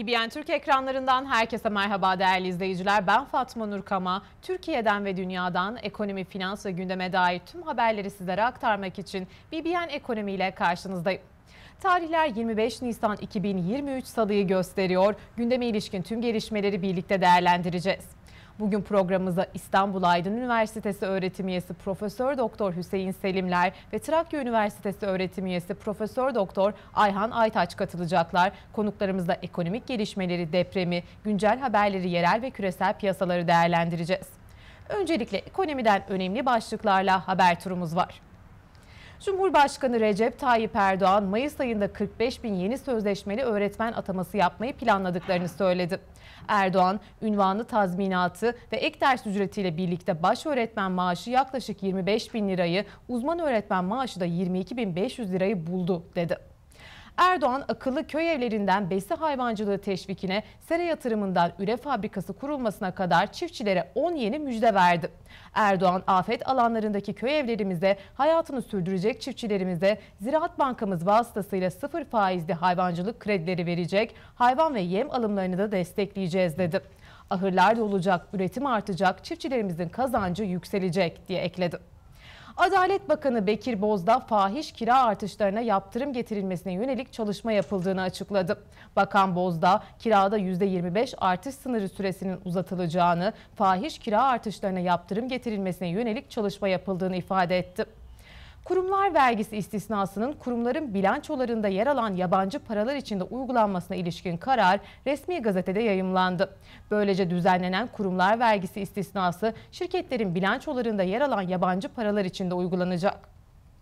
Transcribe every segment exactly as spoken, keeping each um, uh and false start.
B B N Türk ekranlarından herkese merhaba değerli izleyiciler. Ben Fatma Nur Kama. Türkiye'den ve dünyadan ekonomi, finans ve gündeme dair tüm haberleri sizlere aktarmak için B B N Ekonomi ile karşınızdayım. Tarihler yirmi beş Nisan iki bin yirmi üç Salı'yı gösteriyor. Gündeme ilişkin tüm gelişmeleri birlikte değerlendireceğiz. Bugün programımıza İstanbul Aydın Üniversitesi öğretim üyesi Profesör Doktor Hüseyin Selimler ve Trakya Üniversitesi öğretim üyesi Profesör Doktor Ayhan Aytaç katılacaklar. Konuklarımızla ekonomik gelişmeleri, depremi, güncel haberleri, yerel ve küresel piyasaları değerlendireceğiz. Öncelikle ekonomiden önemli başlıklarla haber turumuz var. Cumhurbaşkanı Recep Tayyip Erdoğan, Mayıs ayında kırk beş bin yeni sözleşmeli öğretmen ataması yapmayı planladıklarını söyledi. Erdoğan, ünvanı tazminatı ve ek ders ücretiyle birlikte baş öğretmen maaşı yaklaşık yirmi beş bin lirayı, uzman öğretmen maaşı da yirmi iki bin beş yüz lirayı buldu dedi. Erdoğan, akıllı köy evlerinden besi hayvancılığı teşvikine, sera yatırımından üre fabrikası kurulmasına kadar çiftçilere on yeni müjde verdi. Erdoğan, afet alanlarındaki köy evlerimize, hayatını sürdürecek çiftçilerimize Ziraat Bankamız vasıtasıyla sıfır faizli hayvancılık kredileri verecek, hayvan ve yem alımlarını da destekleyeceğiz dedi. Ahırlar dolacak, üretim artacak, çiftçilerimizin kazancı yükselecek diye ekledi. Adalet Bakanı Bekir Bozdağ, fahiş kira artışlarına yaptırım getirilmesine yönelik çalışma yapıldığını açıkladı. Bakan Bozdağ, kirada yüzde yirmi beş artış sınırı süresinin uzatılacağını, fahiş kira artışlarına yaptırım getirilmesine yönelik çalışma yapıldığını ifade etti. Kurumlar vergisi istisnasının kurumların bilançolarında yer alan yabancı paralar içinde uygulanmasına ilişkin karar resmi gazetede yayımlandı. Böylece düzenlenen kurumlar vergisi istisnası şirketlerin bilançolarında yer alan yabancı paralar içinde uygulanacak.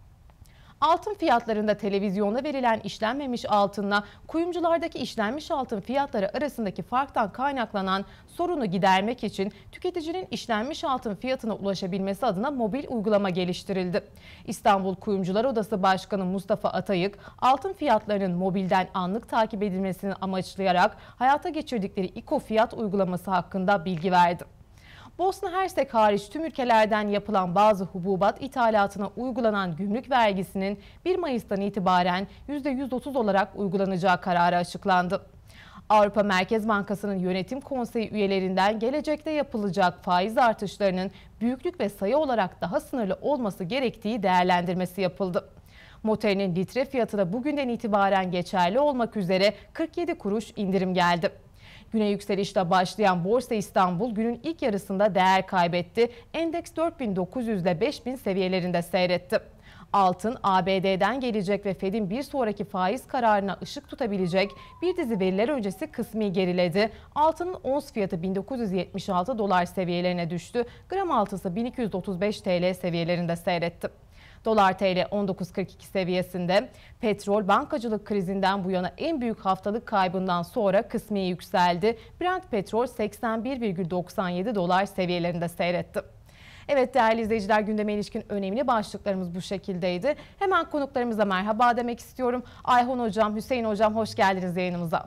Altın fiyatlarında televizyonda verilen işlenmemiş altınla kuyumculardaki işlenmiş altın fiyatları arasındaki farktan kaynaklanan sorunu gidermek için tüketicinin işlenmiş altın fiyatına ulaşabilmesi adına mobil uygulama geliştirildi. İstanbul Kuyumcular Odası Başkanı Mustafa Atayık, altın fiyatlarının mobilden anlık takip edilmesini amaçlayarak hayata geçirdikleri İKO fiyat uygulaması hakkında bilgi verdi. Bosna Hersek hariç tüm ülkelerden yapılan bazı hububat ithalatına uygulanan gümrük vergisinin bir Mayıs'tan itibaren yüzde yüz otuz olarak uygulanacağı kararı açıklandı. Avrupa Merkez Bankası'nın yönetim konseyi üyelerinden gelecekte yapılacak faiz artışlarının büyüklük ve sayı olarak daha sınırlı olması gerektiği değerlendirmesi yapıldı. Motorinin litre fiyatı da bugünden itibaren geçerli olmak üzere kırk yedi kuruş indirim geldi. Güne yükselişle başlayan Borsa İstanbul günün ilk yarısında değer kaybetti. Endeks dört bin dokuz yüz ile beş bin seviyelerinde seyretti. Altın, A B D'den gelecek ve Fed'in bir sonraki faiz kararına ışık tutabilecek bir dizi veriler öncesi kısmi geriledi. Altının ons fiyatı bin dokuz yüz yetmiş altı dolar seviyelerine düştü. Gram altısı bin iki yüz otuz beş T L seviyelerinde seyretti. Dolar T L on dokuz kırk iki seviyesinde. Petrol bankacılık krizinden bu yana en büyük haftalık kaybından sonra kısmi yükseldi. Brent petrol seksen bir virgül doksan yedi dolar seviyelerinde seyretti. Evet değerli izleyiciler, gündeme ilişkin önemli başlıklarımız bu şekildeydi. Hemen konuklarımıza merhaba demek istiyorum. Ayhan Hocam, Hüseyin Hocam hoş geldiniz yayınımıza.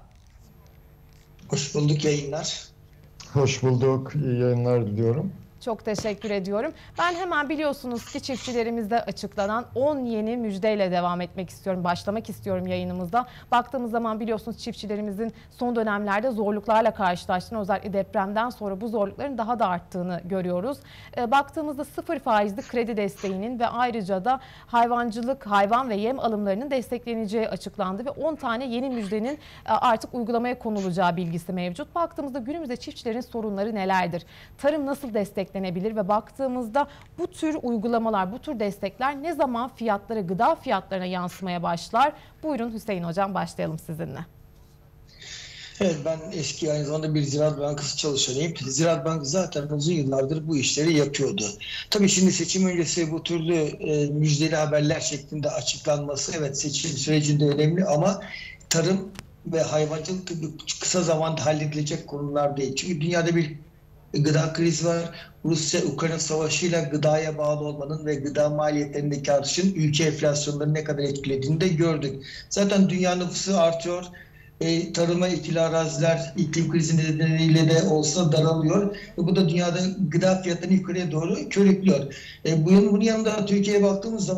Hoş bulduk, yayınlar. Hoş bulduk, iyi yayınlar diliyorum. Çok teşekkür ediyorum. Ben hemen biliyorsunuz ki çiftçilerimizde açıklanan on yeni müjdeyle devam etmek istiyorum. Başlamak istiyorum yayınımızda. Baktığımız zaman biliyorsunuz çiftçilerimizin son dönemlerde zorluklarla karşılaştığını, özellikle depremden sonra bu zorlukların daha da arttığını görüyoruz. E, baktığımızda sıfır faizli kredi desteğinin ve ayrıca da hayvancılık, hayvan ve yem alımlarının destekleneceği açıklandı ve on tane yeni müjdenin e, artık uygulamaya konulacağı bilgisi mevcut. Baktığımızda günümüzde çiftçilerin sorunları nelerdir? Tarım nasıl desteklenir? Ve baktığımızda bu tür uygulamalar, bu tür destekler ne zaman fiyatlara, gıda fiyatlarına yansımaya başlar? Buyurun Hüseyin Hocam, başlayalım sizinle. Evet, ben eski aynı zamanda bir Ziraat Bankası çalışanıyım. Ziraat Bankası zaten uzun yıllardır bu işleri yapıyordu. Tabii şimdi seçim öncesi bu türlü e, müjdeli haberler şeklinde açıklanması evet seçim sürecinde önemli ama tarım ve hayvancılık kısa zamanda halledilecek konular değil. Çünkü dünyada bir gıda krizi var. Rusya-Ukrayna savaşıyla gıdaya bağlı olmanın ve gıda maliyetlerindeki artışın ülke enflasyonlarını ne kadar etkilediğini de gördük. Zaten dünya nüfusu artıyor. E, tarıma ekili araziler iklim krizi nedeniyle de olsa daralıyor. Ve bu da dünyada gıda fiyatlarını yukarıya doğru körüklüyor. E, bunun, bunun yanında Türkiye'ye baktığımız zaman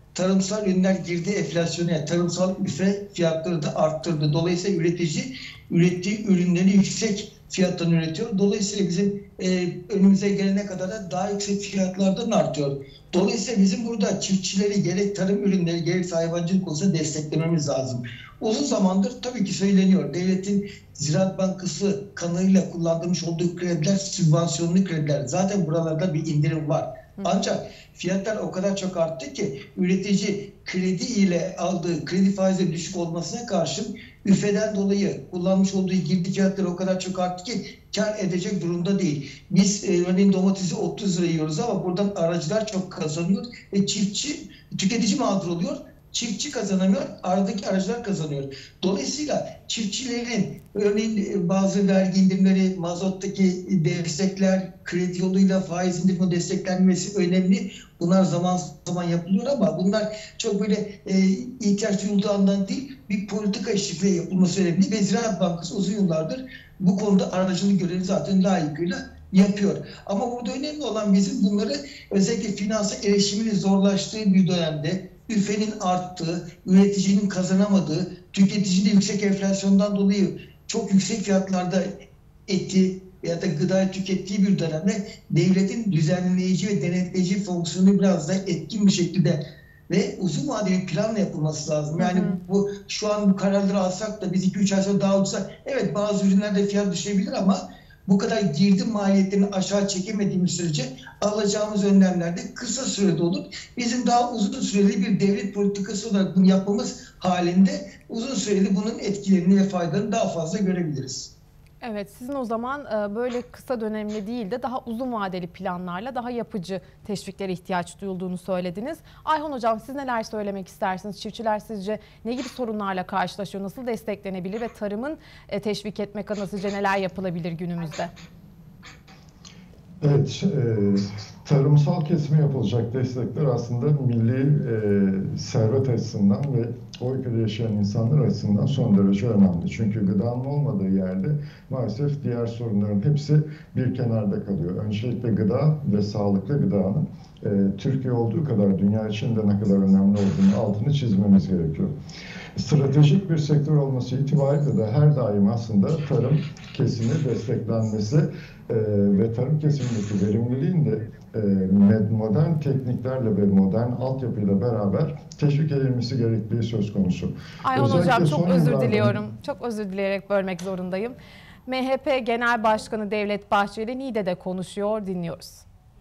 tarımsal ürünler girdi enflasyona, yani tarımsal üfe fiyatları da arttırdı. Dolayısıyla üretici ürettiği ürünleri yüksek fiyattan üretiyor. Dolayısıyla bizim e, önümüze gelene kadar da daha yüksek fiyatlardan artıyor. Dolayısıyla bizim burada çiftçileri gerek tarım ürünleri gerek hayvancılık olsa desteklememiz lazım. Uzun zamandır tabii ki söyleniyor. Devletin Ziraat Bankası kanalıyla kullandırmış olduğu krediler sübvansiyonlu krediler. Zaten buralarda bir indirim var. Ancak fiyatlar o kadar çok arttı ki üretici kredi ile aldığı kredi faizi düşük olmasına karşın üfeden dolayı kullanmış olduğu girdi fiyatları o kadar çok arttı ki kar edecek durumda değil. Biz e, örneğin domatesi otuz lira yiyoruz ama buradan aracılar çok kazanıyor ve çiftçi, tüketici mağdur oluyor. Çiftçi kazanamıyor, aradaki aracılar kazanıyor. Dolayısıyla çiftçilerin örneğin bazı vergi indirimleri, mazottaki destekler, kredi yoluyla faiz indirimine desteklenmesi önemli. Bunlar zaman zaman yapılıyor ama bunlar çok böyle e, ihtiyaç duyulduğu andan değil, bir politika eşliğiyle yapılması önemli. Ve Ziraat Bankası uzun yıllardır bu konuda aracılık görevi zaten layıkıyla yapıyor. Ama burada önemli olan bizim bunları özellikle finansa erişiminin zorlaştığı bir dönemde üfenin arttığı, üreticinin kazanamadığı, tüketicinin yüksek enflasyondan dolayı çok yüksek fiyatlarda eti ya da gıdayı tükettiği bir dönemde devletin düzenleyici ve denetleyici fonksiyonu biraz da etkin bir şekilde ve uzun vadeli planla yapılması lazım. Yani hı hı. bu şu an bu kararları alsak da biz iki üç ay sonra daha olursa evet bazı ürünlerde fiyat düşebilir ama bu kadar girdi maliyetlerini aşağı çekemediğimiz sürece alacağımız önlemlerde kısa sürede olur. Bizim daha uzun süreli bir devlet politikası olarak bunu yapmamız halinde uzun süreli bunun etkilerini ve faydalarını daha fazla görebiliriz. Evet, sizin o zaman böyle kısa dönemli değil de daha uzun vadeli planlarla daha yapıcı teşviklere ihtiyaç duyulduğunu söylediniz. Ayhan Hocam, siz neler söylemek istersiniz? Çiftçiler sizce ne gibi sorunlarla karşılaşıyor? Nasıl desteklenebilir ve tarımın teşvik etmek adına sizce neler yapılabilir günümüzde? Evet, e, tarımsal kesime yapılacak destekler aslında milli e, servet açısından ve o ülkede yaşayan insanlar açısından son derece önemli. Çünkü gıdanın olmadığı yerde maalesef diğer sorunların hepsi bir kenarda kalıyor. Öncelikle gıda ve sağlıklı gıdanın e, Türkiye olduğu kadar dünya içinde ne kadar önemli olduğunu altını çizmemiz gerekiyor. Stratejik bir sektör olması itibariyle de her daim aslında tarım kesimi desteklenmesi e, ve tarım kesimindeki verimliliğin de e, modern tekniklerle ve modern altyapıyla beraber teşvik edilmesi gerektiği söz konusu. Ayhan Hocam çok özür yıllardan... diliyorum. Çok özür dileyerek bölmek zorundayım. M H P Genel Başkanı Devlet Bahçeli Niğde'de konuşuyor, dinliyoruz.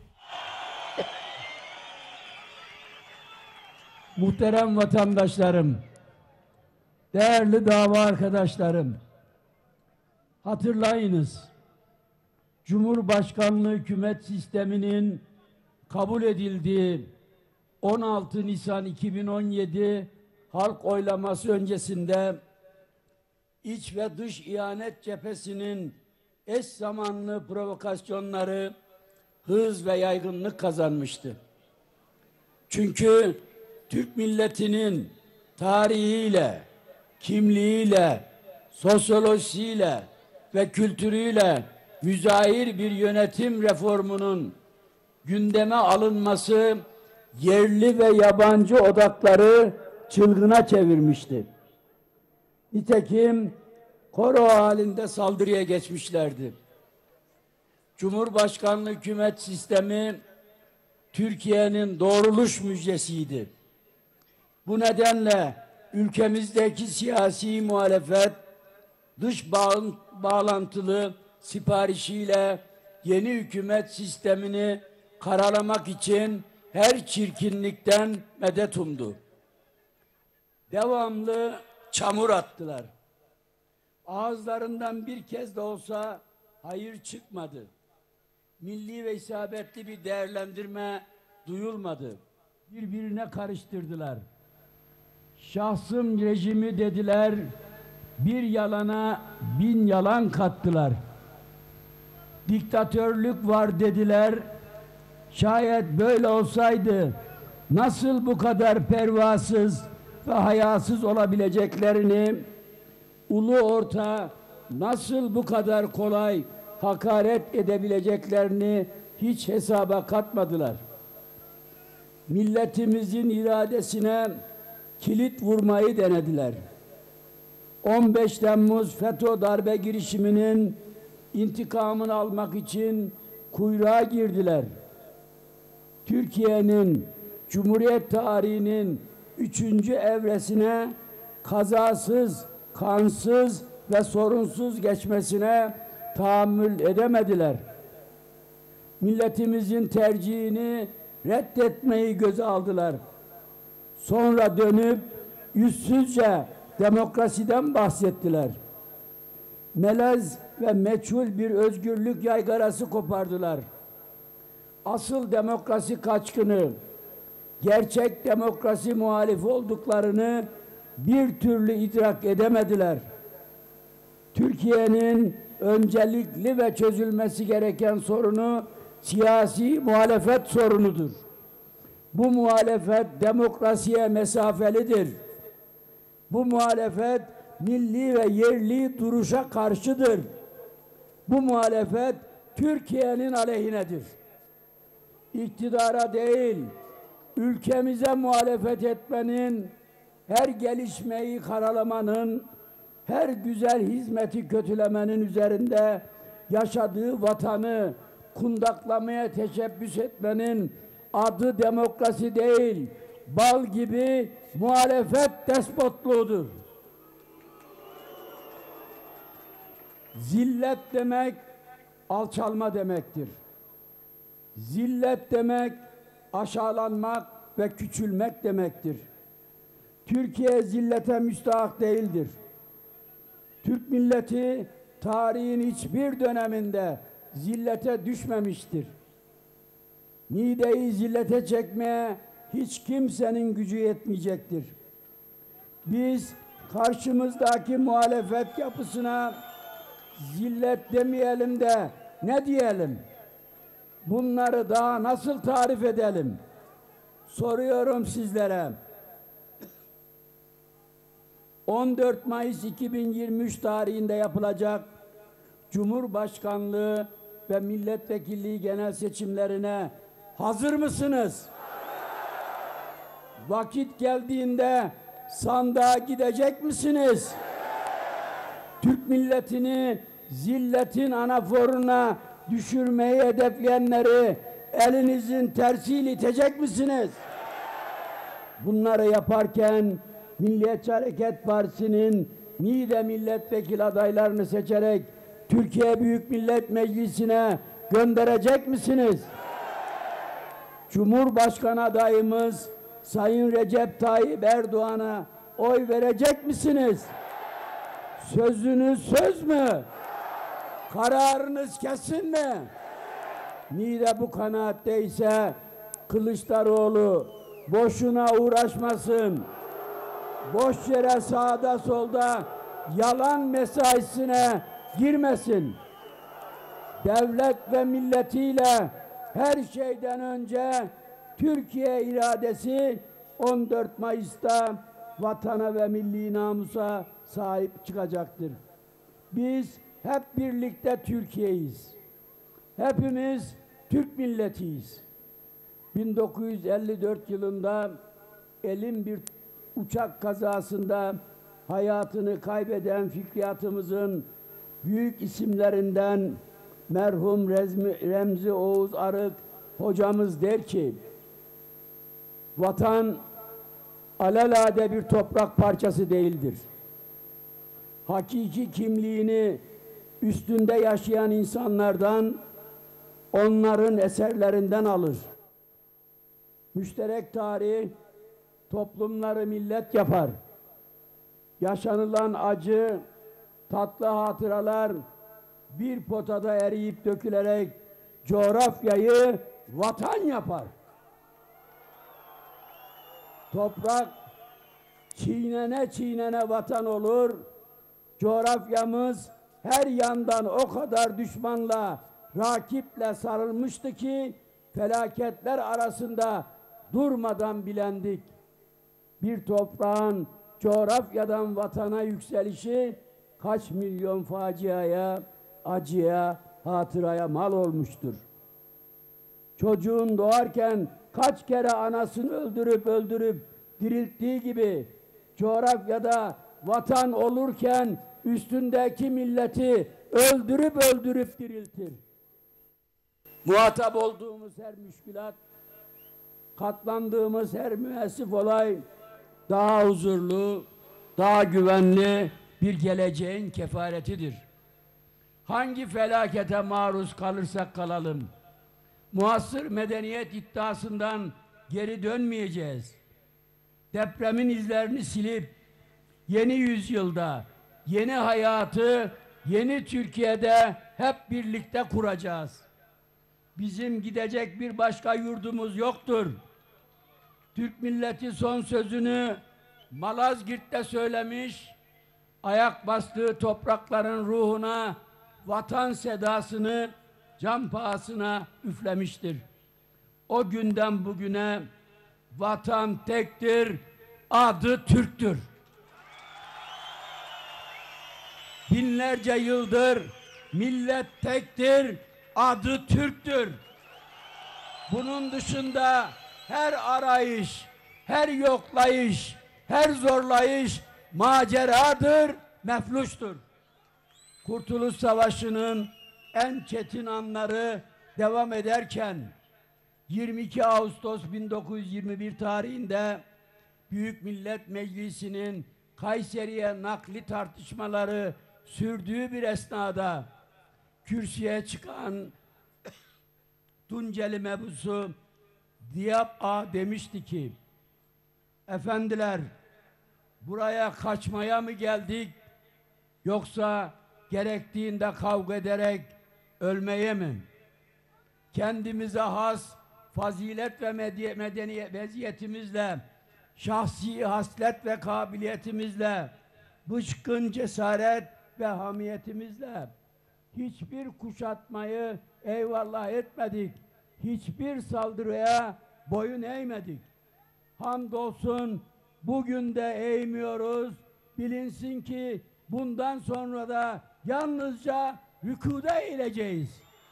Muhterem vatandaşlarım, değerli dava arkadaşlarım, hatırlayınız, Cumhurbaşkanlığı hükümet sisteminin kabul edildiği on altı Nisan iki bin on yedi halk oylaması öncesinde iç ve dış ihanet cephesinin eş zamanlı provokasyonları hız ve yaygınlık kazanmıştı. Çünkü Türk milletinin tarihiyle, kimliğiyle, sosyolojisiyle ve kültürüyle müzahir bir yönetim reformunun gündeme alınması yerli ve yabancı odakları çılgına çevirmişti. Nitekim koro halinde saldırıya geçmişlerdi. Cumhurbaşkanlığı hükümet sistemi Türkiye'nin doğruluş müjdesiydi. Bu nedenle ülkemizdeki siyasi muhalefet dış bağ bağlantılı siparişiyle yeni hükümet sistemini karalamak için her çirkinlikten medet umdu. Devamlı çamur attılar. Ağızlarından bir kez de olsa hayır çıkmadı. Milli ve isabetli bir değerlendirme duyulmadı. Birbirine karıştırdılar. Şahsım rejimi dediler, bir yalana bin yalan kattılar. Diktatörlük var dediler, şayet böyle olsaydı nasıl bu kadar pervasız ve hayasız olabileceklerini, ulu orta nasıl bu kadar kolay hakaret edebileceklerini hiç hesaba katmadılar. milletimizin iradesine kilit vurmayı denediler. on beş Temmuz FETÖ darbe girişiminin intikamını almak için kuyruğa girdiler. Türkiye'nin Cumhuriyet tarihinin üçüncü evresine kazasız, kansız ve sorunsuz geçmesine tahammül edemediler. Milletimizin tercihini reddetmeyi göze aldılar. Sonra dönüp yüzsüzce demokrasiden bahsettiler. Melez ve meçhul bir özgürlük yaygarası kopardılar. Asıl demokrasi kaçkını, gerçek demokrasi muhalifi olduklarını bir türlü idrak edemediler. Türkiye'nin öncelikli ve çözülmesi gereken sorunu siyasi muhalefet sorunudur. Bu muhalefet demokrasiye mesafelidir. Bu muhalefet milli ve yerli duruşa karşıdır. Bu muhalefet Türkiye'nin aleyhinedir. İktidara değil, ülkemize muhalefet etmenin, her gelişmeyi karalamanın, her güzel hizmeti kötülemenin üzerinde yaşadığı vatanı kundaklamaya teşebbüs etmenin adı demokrasi değil, bal gibi muhalefet despotluğudur. Zillet demek alçalma demektir. Zillet demek aşağılanmak ve küçülmek demektir. Türkiye zillete müstahak değildir. Türk milleti tarihin hiçbir döneminde zillete düşmemiştir. Mideyi zillete çekmeye hiç kimsenin gücü yetmeyecektir. Biz karşımızdaki muhalefet yapısına zillet demeyelim de ne diyelim? Bunları daha nasıl tarif edelim? Soruyorum sizlere. on dört Mayıs iki bin yirmi üç tarihinde yapılacak Cumhurbaşkanlığı ve milletvekilliği genel seçimlerine hazır mısınız? Vakit geldiğinde sandığa gidecek misiniz? Türk milletini zilletin anaforuna düşürmeyi hedefleyenleri elinizin tersiyle itecek misiniz? Bunları yaparken Milliyetçi Hareket Partisi'nin Niğde milletvekili adaylarını seçerek Türkiye Büyük Millet Meclisi'ne gönderecek misiniz? Cumhurbaşkanı adayımız Sayın Recep Tayyip Erdoğan'a oy verecek misiniz? Sözünüz söz mü? Kararınız kesin mi? Niğde bu kanaatteyse Kılıçdaroğlu boşuna uğraşmasın. Boş yere sağda solda yalan mesaisine girmesin. Devlet ve milletiyle her şeyden önce Türkiye iradesi on dört Mayıs'ta vatana ve milli namusa sahip çıkacaktır. Biz hep birlikte Türkiye'yiz. Hepimiz Türk milletiyiz. bin dokuz yüz elli dört yılında elin bir uçak kazasında hayatını kaybeden fikriyatımızın büyük isimlerinden merhum Remzi, Remzi Oğuz Arık hocamız der ki, vatan alelade bir toprak parçası değildir. Hakiki kimliğini üstünde yaşayan insanlardan, onların eserlerinden alır. Müşterek tarih toplumları millet yapar. Yaşanılan acı, tatlı hatıralar bir potada eriyip dökülerek coğrafyayı vatan yapar. Toprak çiğnene çiğnene vatan olur. Coğrafyamız her yandan o kadar düşmanla, rakiple sarılmıştı ki felaketler arasında durmadan bilendik. Bir toprağın coğrafyadan vatana yükselişi kaç milyon faciaya, acıya, hatıraya mal olmuştur. Çocuğun doğarken kaç kere anasını öldürüp öldürüp dirilttiği gibi coğrafyada vatan olurken üstündeki milleti öldürüp öldürüp diriltir. Muhatap olduğumuz her müşkülat, katlandığımız her müessif olay daha huzurlu, daha güvenli bir geleceğin kefaretidir. Hangi felakete maruz kalırsak kalalım, muasır medeniyet iddiasından geri dönmeyeceğiz. Depremin izlerini silip yeni yüzyılda, yeni hayatı, yeni Türkiye'de hep birlikte kuracağız. Bizim gidecek bir başka yurdumuz yoktur. Türk milleti son sözünü Malazgirt'te söylemiş, ayak bastığı toprakların ruhuna vatan sedasını can pahasına üflemiştir. O günden bugüne vatan tektir, adı Türk'tür. Binlerce yıldır millet tektir, adı Türk'tür. Bunun dışında her arayış, her yoklayış, her zorlayış maceradır, mefluştur. Kurtuluş Savaşı'nın en çetin anları devam ederken yirmi iki Ağustos bin dokuz yüz yirmi bir tarihinde Büyük Millet Meclisi'nin Kayseri'ye nakli tartışmaları sürdüğü bir esnada kürsüye çıkan Tunceli mebusu Diyap Ağa demişti ki, efendiler, buraya kaçmaya mı geldik yoksa gerektiğinde kavga ederek ölmeye mi? Kendimize has fazilet ve medeni veziyetimizle, şahsi haslet ve kabiliyetimizle, bıçkın cesaret ve hamiyetimizle hiçbir kuşatmayı eyvallah etmedik. Hiçbir saldırıya boyun eğmedik. Hamdolsun bugün de eğmiyoruz. Bilinsin ki bundan sonra da yalnızca rükuda eğileceğiz.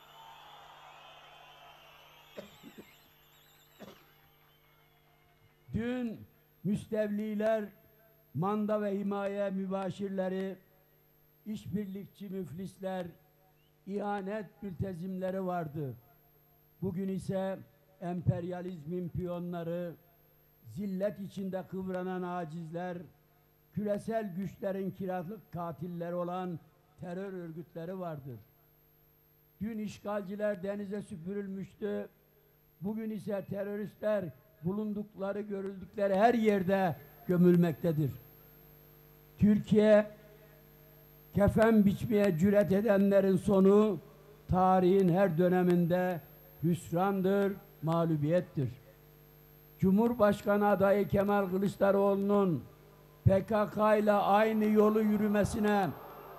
Dün müstevliler, manda ve himaye mübaşirleri, işbirlikçi müflisler, ihanet mültezimleri vardı. Bugün ise emperyalizmin piyonları, zillet içinde kıvranan acizler, küresel güçlerin kiralık katilleri olan terör örgütleri vardır. Dün işgalciler denize süpürülmüştü. Bugün ise teröristler bulundukları, görüldükleri her yerde gömülmektedir. Türkiye, kefen biçmeye cüret edenlerin sonu tarihin her döneminde hüsrandır, mağlubiyettir. Cumhurbaşkanı adayı Kemal Kılıçdaroğlu'nun P K K ile aynı yolu yürümesine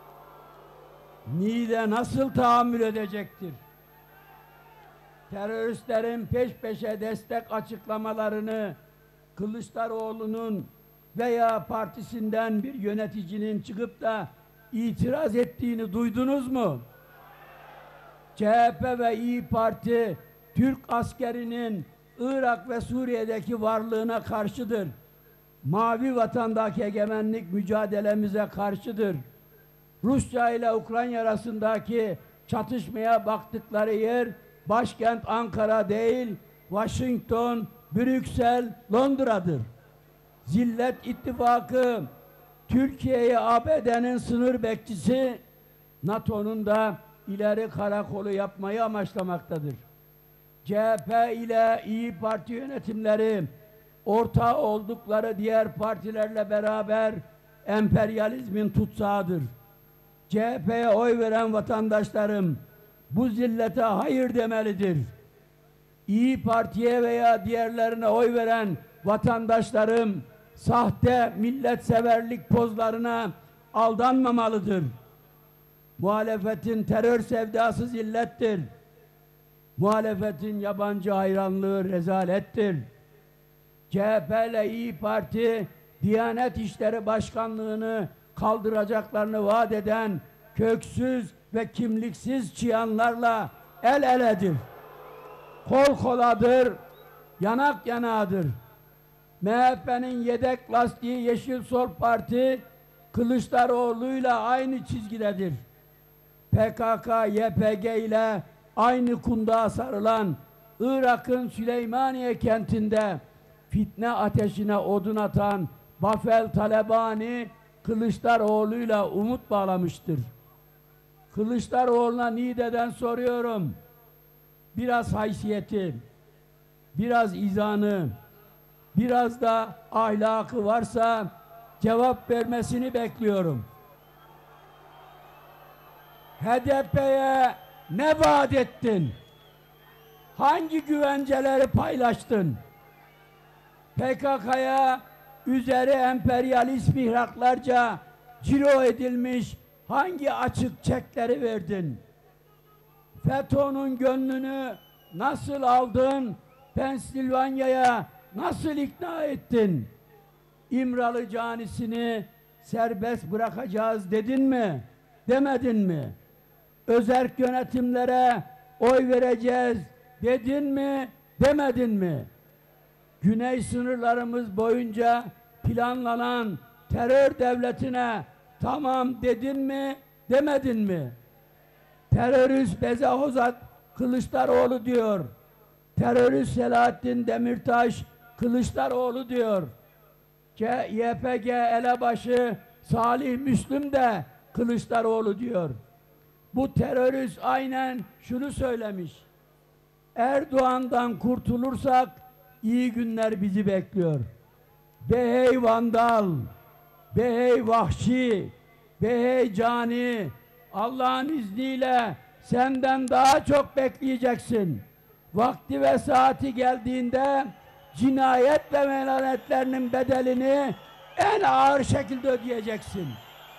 Niğde nasıl tahammül edecektir? Teröristlerin peş peşe destek açıklamalarını Kılıçdaroğlu'nun veya partisinden bir yöneticinin çıkıp da itiraz ettiğini duydunuz mu? C H P ve İYİ Parti Türk askerinin Irak ve Suriye'deki varlığına karşıdır. Mavi vatandaki egemenlik mücadelemize karşıdır. Rusya ile Ukrayna arasındaki çatışmaya baktıkları yer başkent Ankara değil, Washington, Brüksel, Londra'dır. Zillet İttifakı Türkiye'yi A B D'nin sınır bekçisi, NATO'nun da ileri karakolu yapmayı amaçlamaktadır. C H P ile İYİ Parti yönetimleri ortağı oldukları diğer partilerle beraber emperyalizmin tutsağıdır. C H P'ye oy veren vatandaşlarım bu zillete hayır demelidir. İYİ Parti'ye veya diğerlerine oy veren vatandaşlarım sahte milletseverlik pozlarına aldanmamalıdır. Muhalefetin terör sevdası zillettir. Muhalefetin yabancı hayranlığı rezalettir. C H P ile İYİ Parti Diyanet İşleri Başkanlığı'nı kaldıracaklarını vaat eden köksüz ve kimliksiz çıyanlarla el eledir. Kol koladır, yanak yanağıdır. M H P'nin yedek lastiği Yeşil Sol Parti Kılıçdaroğlu'yla aynı çizgidedir. P K K, Y P G ile aynı kundağa sarılan Irak'ın Süleymaniye kentinde fitne ateşine odun atan Bafel Talebani Kılıçdaroğlu'yla umut bağlamıştır. Kılıçdaroğlu'na Niğde'den soruyorum. Biraz haysiyeti, biraz izanı, biraz da ahlakı varsa cevap vermesini bekliyorum. H D P'ye ne vaat ettin? Hangi güvenceleri paylaştın? P K K'ya üzeri emperyalist mihraklarca ciro edilmiş hangi açık çekleri verdin? FETÖ'nün gönlünü nasıl aldın? Pensilvanya'ya nasıl ikna ettin? İmralı canisini serbest bırakacağız dedin mi? Demedin mi? Özerk yönetimlere oy vereceğiz dedin mi? Demedin mi? Güney sınırlarımız boyunca planlanan terör devletine tamam dedin mi? Demedin mi? Terörist Bezahozat Kılıçdaroğlu diyor. Terörist Selahattin Demirtaş Kılıçdaroğlu diyor. Y P G elebaşı Salih Müslüm de Kılıçdaroğlu diyor. Bu terörist aynen şunu söylemiş. Erdoğan'dan kurtulursak iyi günler bizi bekliyor. Be hey vandal, be hey vahşi, be hey cani, Allah'ın izniyle senden daha çok bekleyeceksin. Vakti ve saati geldiğinde cinayet ve melanetlerinin bedelini en ağır şekilde ödeyeceksin.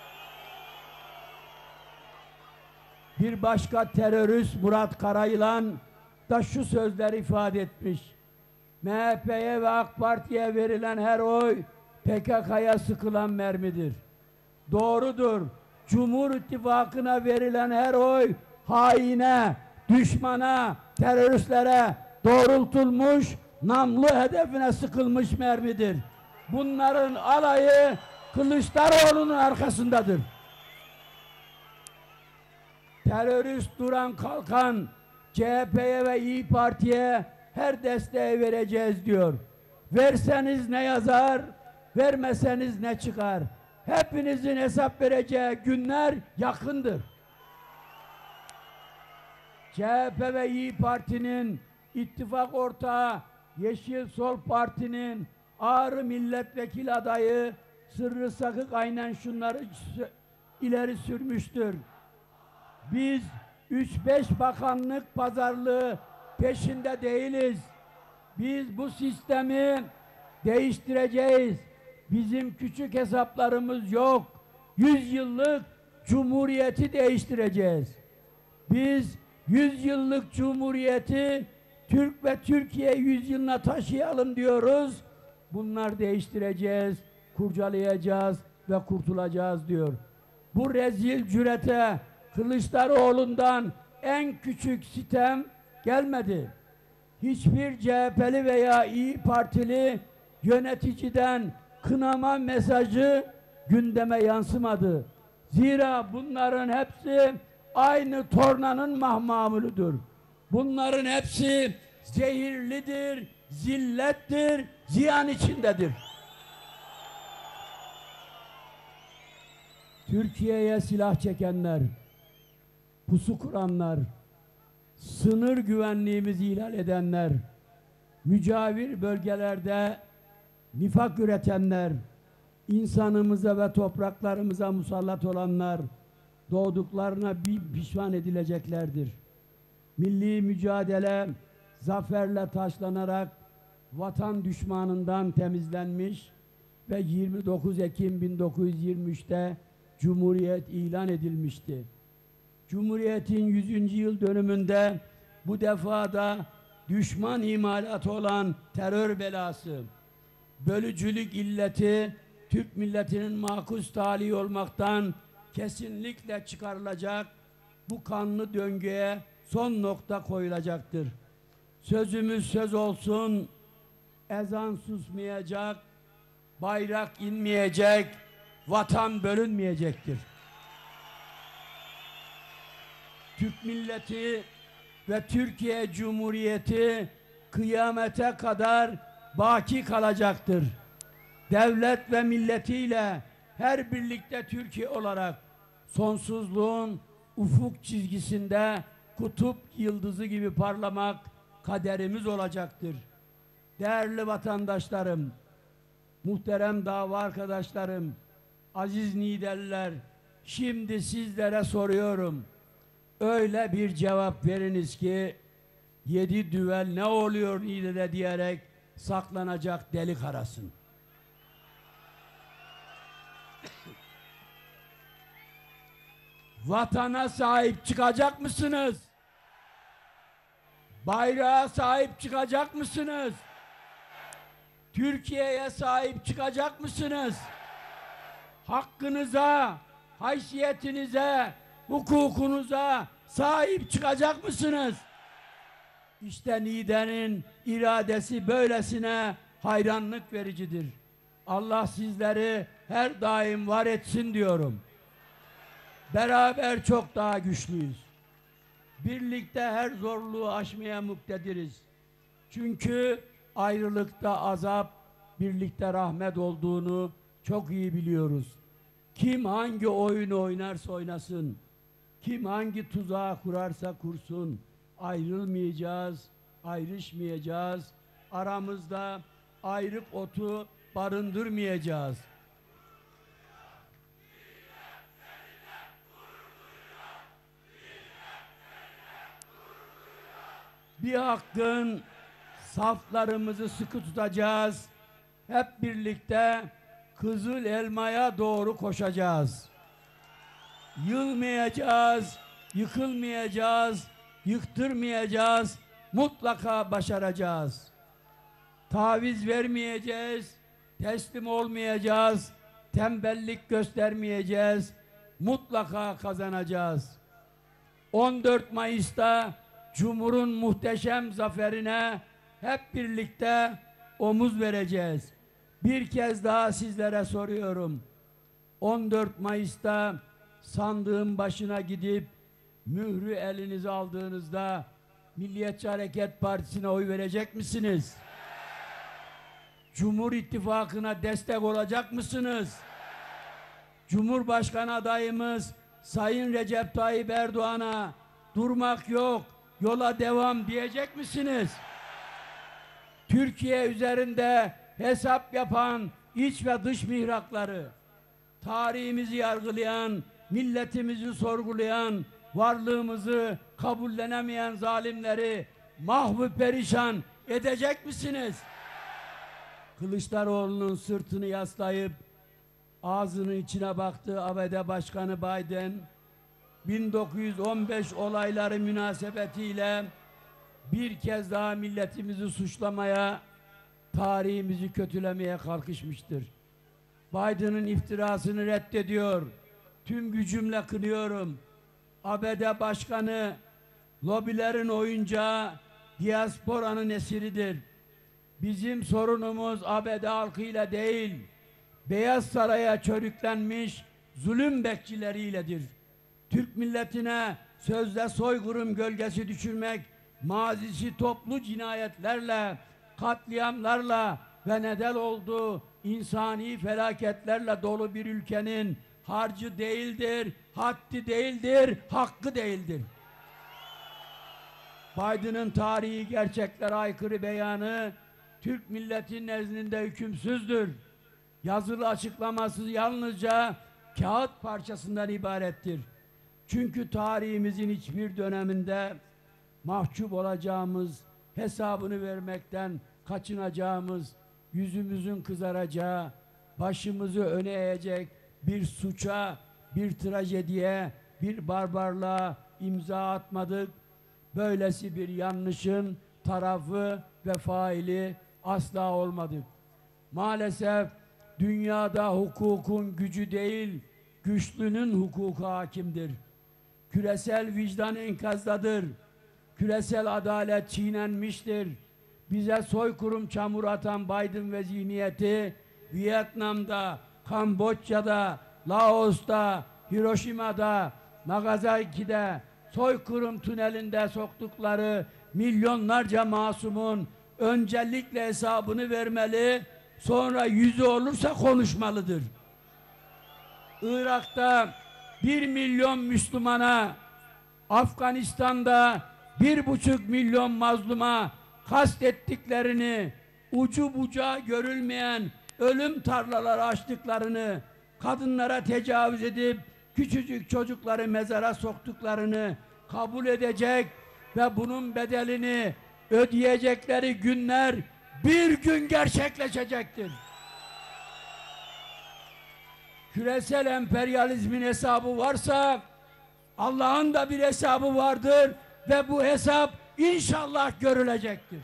Bir başka terörist Murat Karayılan da şu sözleri ifade etmiş. M H P'ye ve AK Parti'ye verilen her oy P K K'ya sıkılan mermidir. Doğrudur. Cumhur İttifakı'na verilen her oy haine, düşmana, teröristlere doğrultulmuş, namlu hedefine sıkılmış mermidir. Bunların alayı Kılıçdaroğlu'nun arkasındadır. Terörist duran kalkan C H P'ye ve İYİ Parti'ye her desteği vereceğiz diyor. Verseniz ne yazar, vermeseniz ne çıkar? Hepinizin hesap vereceği günler yakındır. C H P ve İYİ Parti'nin ittifak ortağı Yeşil Sol Parti'nin Ağrı milletvekili adayı Sırrı Sakık aynen şunları ileri sürmüştür. Biz üç beş bakanlık pazarlığı peşinde değiliz. Biz bu sistemi değiştireceğiz. Bizim küçük hesaplarımız yok. Yüz yıllık cumhuriyeti değiştireceğiz. Biz yüz yıllık cumhuriyeti Türk ve Türkiye yüzyılına taşıyalım diyoruz. Bunlar değiştireceğiz, kurcalayacağız ve kurtulacağız diyor. Bu rezil cürete Kılıçdaroğlu'ndan en küçük sitem gelmedi. Hiçbir C H P'li veya İYİ Partili yöneticiden kınama mesajı gündeme yansımadı. Zira bunların hepsi aynı tornanın mahmamuludur. Bunların hepsi zehirlidir, zillettir, ziyan içindedir. Türkiye'ye silah çekenler, pusu kuranlar, sınır güvenliğimizi ihlal edenler, mücavir bölgelerde nifak üretenler, insanımıza ve topraklarımıza musallat olanlar doğduklarına bir pişman edileceklerdir. Milli mücadele zaferle taşlanarak vatan düşmanından temizlenmiş ve yirmi dokuz Ekim bin dokuz yüz yirmi üç'te Cumhuriyet ilan edilmişti. Cumhuriyet'in yüzüncü yıl dönümünde bu defa da düşman imalatı olan terör belası, bölücülük illeti Türk milletinin makus talihi olmaktan kesinlikle çıkarılacak, bu kanlı döngüye son nokta koyulacaktır. Sözümüz söz olsun, ezan susmayacak, bayrak inmeyecek, vatan bölünmeyecektir. Türk milleti ve Türkiye Cumhuriyeti kıyamete kadar baki kalacaktır. Devlet ve milletiyle her birlikte Türkiye olarak sonsuzluğun ufuk çizgisinde kutup yıldızı gibi parlamak kaderimiz olacaktır. Değerli vatandaşlarım, muhterem dava arkadaşlarım, aziz liderler, şimdi sizlere soruyorum. Öyle bir cevap veriniz ki yedi düvel ne oluyor lidere diyerek saklanacak delik arasın. Vatana sahip çıkacak mısınız? Bayrağa sahip çıkacak mısınız? Türkiye'ye sahip çıkacak mısınız? Hakkınıza, haysiyetinize, hukukunuza sahip çıkacak mısınız? İşte liderin iradesi böylesine hayranlık vericidir. Allah sizleri her daim var etsin diyorum. Beraber çok daha güçlüyüz. Birlikte her zorluğu aşmaya muktediriz. Çünkü ayrılıkta azap, birlikte rahmet olduğunu çok iyi biliyoruz. Kim hangi oyunu oynarsa oynasın, kim hangi tuzağı kurarsa kursun, ayrılmayacağız, ayrışmayacağız, aramızda ayrık otu barındırmayacağız. Bir hakkın saflarımızı sıkı tutacağız. Hep birlikte kızıl elmaya doğru koşacağız. Yılmayacağız, yıkılmayacağız, yıktırmayacağız, mutlaka başaracağız. Taviz vermeyeceğiz, teslim olmayacağız, tembellik göstermeyeceğiz, mutlaka kazanacağız. on dört Mayıs'ta Cumhur'un muhteşem zaferine hep birlikte omuz vereceğiz. Bir kez daha sizlere soruyorum. on dört Mayıs'ta sandığın başına gidip mührü elinize aldığınızda Milliyetçi Hareket Partisi'ne oy verecek misiniz? Cumhur İttifakı'na destek olacak mısınız? Cumhurbaşkanı adayımız Sayın Recep Tayyip Erdoğan'a durmak yok, yola devam diyecek misiniz? Türkiye üzerinde hesap yapan iç ve dış mihrakları, tarihimizi yargılayan, milletimizi sorgulayan, varlığımızı kabullenemeyen zalimleri mahvı perişan edecek misiniz? Kılıçdaroğlu'nun sırtını yaslayıp ağzının içine baktığı A B D Başkanı Biden, bin dokuz yüz on beş olayları münasebetiyle bir kez daha milletimizi suçlamaya, tarihimizi kötülemeye kalkışmıştır. Biden'ın iftirasını reddediyor. Tüm gücümle kınıyorum. A B D Başkanı lobilerin oyuncağı, diasporanın esiridir. Bizim sorunumuz A B D halkıyla değil, Beyaz Saray'a çörüklenmiş zulüm bekçileriyledir. Türk milletine sözde soykırım gölgesi düşürmek, mazisi toplu cinayetlerle, katliamlarla ve neden olduğu insani felaketlerle dolu bir ülkenin harcı değildir, haddi değildir, hakkı değildir. Biden'ın tarihi gerçeklere aykırı beyanı Türk milletinin nezdinde hükümsüzdür. Yazılı açıklaması yalnızca kağıt parçasından ibarettir. Çünkü tarihimizin hiçbir döneminde mahcup olacağımız, hesabını vermekten kaçınacağımız, yüzümüzün kızaracağı, başımızı öne eğecek bir suça, bir trajediye, bir barbarlığa imza atmadık. Böylesi bir yanlışın tarafı ve faili asla olmadık. Maalesef dünyada hukukun gücü değil, güçlünün hukuku hakimdir. Küresel vicdan enkazdadır. Küresel adalet çiğnenmiştir. bize soykırım çamur atan Biden ve zihniyeti Vietnam'da, Kamboçya'da, Laos'ta, Hiroşima'da, Nagasaki'de soykırım tünelinde soktukları milyonlarca masumun öncelikle hesabını vermeli, sonra yüzü olursa konuşmalıdır. Irak'ta bir milyon Müslümana, Afganistan'da bir buçuk milyon mazluma kastettiklerini, ucu bucağı görülmeyen ölüm tarlaları açtıklarını, kadınlara tecavüz edip küçücük çocukları mezara soktuklarını kabul edecek ve bunun bedelini ödeyecekleri günler bir gün gerçekleşecektir. Küresel emperyalizmin hesabı varsa Allah'ın da bir hesabı vardır ve bu hesap inşallah görülecektir.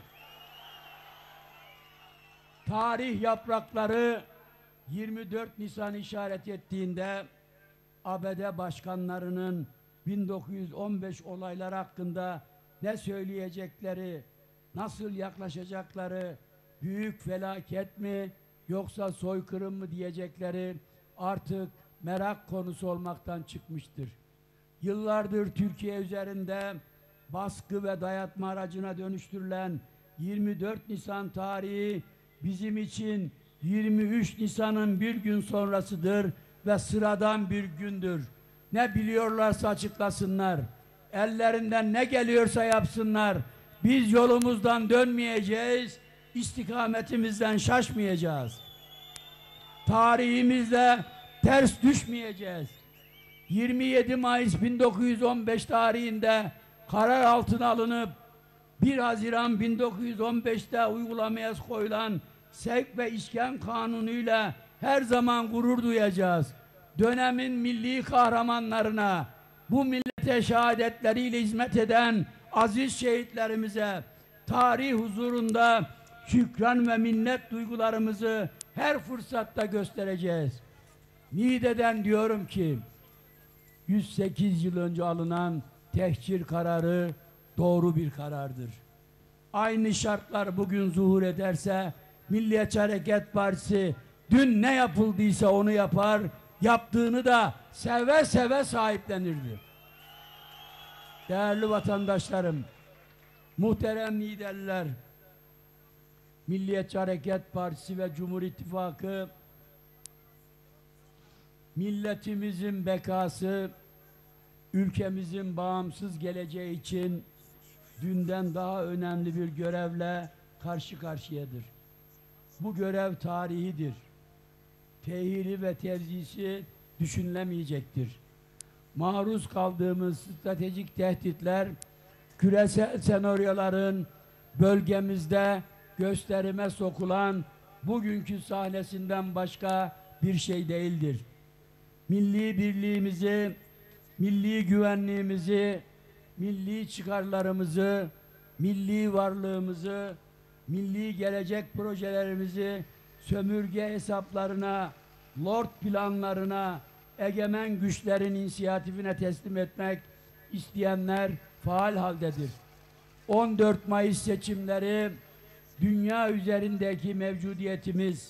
Tarih yaprakları yirmi dört Nisan işaret ettiğinde A B D başkanlarının bin dokuz yüz on beş olaylar hakkında ne söyleyecekleri, nasıl yaklaşacakları, büyük felaket mi yoksa soykırım mı diyecekleri artık merak konusu olmaktan çıkmıştır. Yıllardır Türkiye üzerinde baskı ve dayatma aracına dönüştürülen yirmi dört Nisan tarihi bizim için yirmi üç Nisan'ın bir gün sonrasıdır ve sıradan bir gündür. Ne biliyorlarsa açıklasınlar. Ellerinden ne geliyorsa yapsınlar. Biz yolumuzdan dönmeyeceğiz, istikametimizden şaşmayacağız. Tarihimizle ters düşmeyeceğiz. yirmi yedi Mayıs bin dokuz yüz on beş tarihinde karar altına alınıp bir Haziran bin dokuz yüz on beşte uygulamaya koyulan sevk ve iskan kanunuyla her zaman gurur duyacağız. Dönemin milli kahramanlarına, bu millete şehadetleriyle hizmet eden aziz şehitlerimize tarih huzurunda şükran ve minnet duygularımızı her fırsatta göstereceğiz. Niğde'den diyorum ki yüz sekiz yıl önce alınan tehcir kararı doğru bir karardır. Aynı şartlar bugün zuhur ederse Milliyetçi Hareket Partisi dün ne yapıldıysa onu yapar, yaptığını da seve seve sahiplenirdi. Değerli vatandaşlarım, muhterem Niğdeliler, Milliyetçi Hareket Partisi ve Cumhur İttifakı milletimizin bekası, ülkemizin bağımsız geleceği için dünden daha önemli bir görevle karşı karşıyadır. Bu görev tarihidir. Tehiri ve terzisi düşünülemeyecektir. Maruz kaldığımız stratejik tehditler, küresel senaryoların bölgemizde gösterime sokulan bugünkü sahnesinden başka bir şey değildir. Milli birliğimizi, milli güvenliğimizi, milli çıkarlarımızı, milli varlığımızı, milli gelecek projelerimizi sömürge hesaplarına, lord planlarına, egemen güçlerin inisiyatifine teslim etmek isteyenler faal haldedir. on dört Mayıs seçimleri dünya üzerindeki mevcudiyetimiz,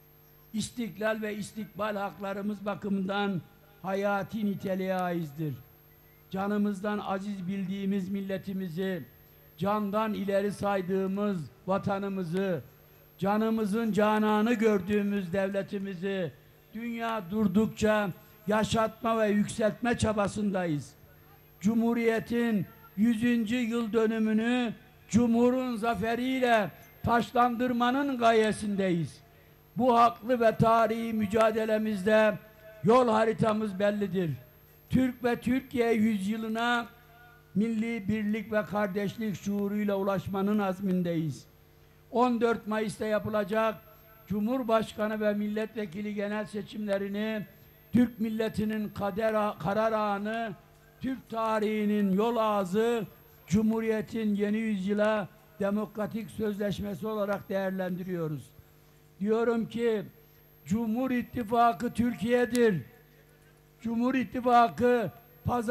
istiklal ve istikbal haklarımız bakımından hayati niteliğe aizdir. Canımızdan aziz bildiğimiz milletimizi, candan ileri saydığımız vatanımızı, canımızın cananı gördüğümüz devletimizi dünya durdukça yaşatma ve yükseltme çabasındayız. Cumhuriyetin yüzüncü yıl dönümünü Cumhur'un zaferiyle taşlandırmanın gayesindeyiz. Bu haklı ve tarihi mücadelemizde yol haritamız bellidir. Türk ve Türkiye yüzyılına milli birlik ve kardeşlik şuuruyla ulaşmanın azmindeyiz. on dört Mayıs'ta yapılacak Cumhurbaşkanı ve milletvekili genel seçimlerini Türk milletinin kader, karar anı, Türk tarihinin yol ağzı, Cumhuriyet'in yeni yüzyıla demokratik sözleşmesi olarak değerlendiriyoruz. Diyorum ki Cumhur İttifakı Türkiye'dir. Cumhur İttifakı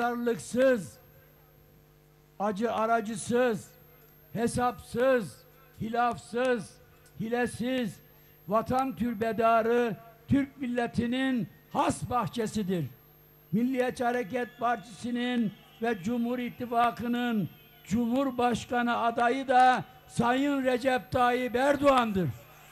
pazarlıksız, acı aracısız, hesapsız, hilafsız, hilesiz, vatan türbedarı Türk milletinin has bahçesidir. Milliyetçi Hareket Partisi'nin ve Cumhur İttifakı'nın Cumhurbaşkanı adayı da Sayın Recep Tayyip Erdoğan'dır.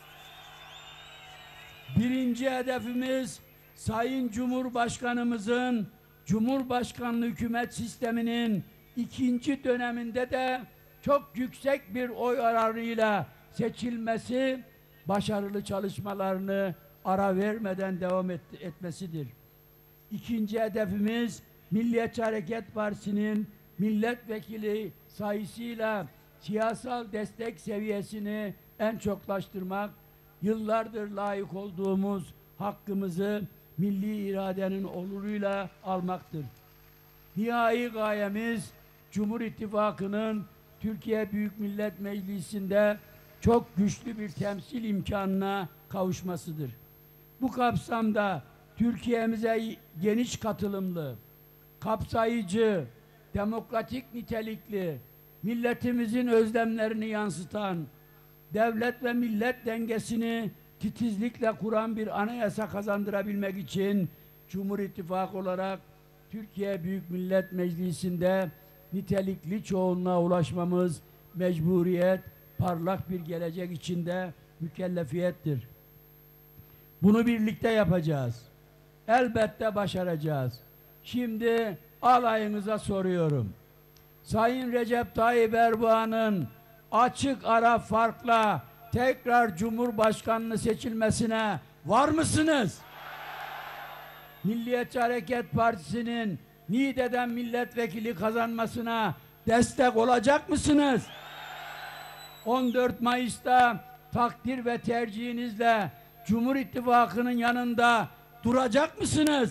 Birinci hedefimiz Sayın Cumhurbaşkanımızın Cumhurbaşkanlığı hükümet sisteminin ikinci döneminde de çok yüksek bir oy oranıyla seçilmesi, başarılı çalışmalarını ara vermeden devam et, etmesidir. İkinci hedefimiz Milliyetçi Hareket Partisi'nin milletvekili sayısıyla siyasal destek seviyesini en çoklaştırmak, yıllardır layık olduğumuz hakkımızı milli iradenin oluruyla almaktır. Nihai gayemiz Cumhur İttifakı'nın Türkiye Büyük Millet Meclisi'nde çok güçlü bir temsil imkanına kavuşmasıdır. Bu kapsamda Türkiye'mize geniş katılımlı, kapsayıcı, demokratik nitelikli, milletimizin özlemlerini yansıtan, devlet ve millet dengesini titizlikle kuran bir anayasa kazandırabilmek için Cumhur İttifakı olarak Türkiye Büyük Millet Meclisi'nde nitelikli çoğunluğa ulaşmamız mecburiyet, parlak bir gelecek içinde mükellefiyettir. Bunu birlikte yapacağız. Elbette başaracağız. Şimdi alayınıza soruyorum. Sayın Recep Tayyip Erdoğan'ın açık ara farkla tekrar Cumhurbaşkanlığı seçilmesine var mısınız? Milliyetçi Hareket Partisi'nin Niğde'den milletvekili kazanmasına destek olacak mısınız? on dört Mayıs'ta takdir ve tercihinizle Cumhur İttifakı'nın yanında duracak mısınız?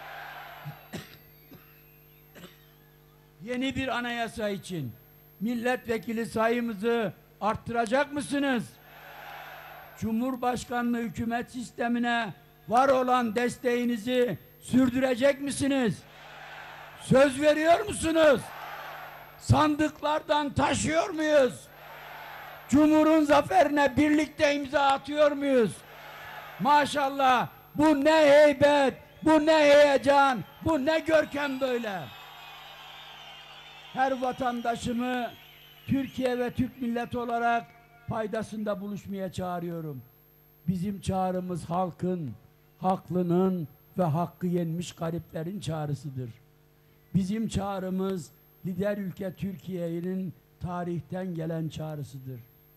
Yeni bir anayasa için milletvekili sayımızı arttıracak mısınız? Cumhurbaşkanlığı hükümet sistemine var olan desteğinizi sürdürecek misiniz? Söz veriyor musunuz? Sandıklardan taşıyor muyuz? Cumhur'un zaferine birlikte imza atıyor muyuz? Maşallah, bu ne heybet, bu ne heyecan, bu ne görkem böyle. Her vatandaşımı Türkiye ve Türk milleti olarak paydasında buluşmaya çağırıyorum. Bizim çağrımız halkın, haklının ve hakkı yenmiş gariplerin çağrısıdır. Bizim çağrımız lider ülke Türkiye'nin tarihten gelen çağrısıdır.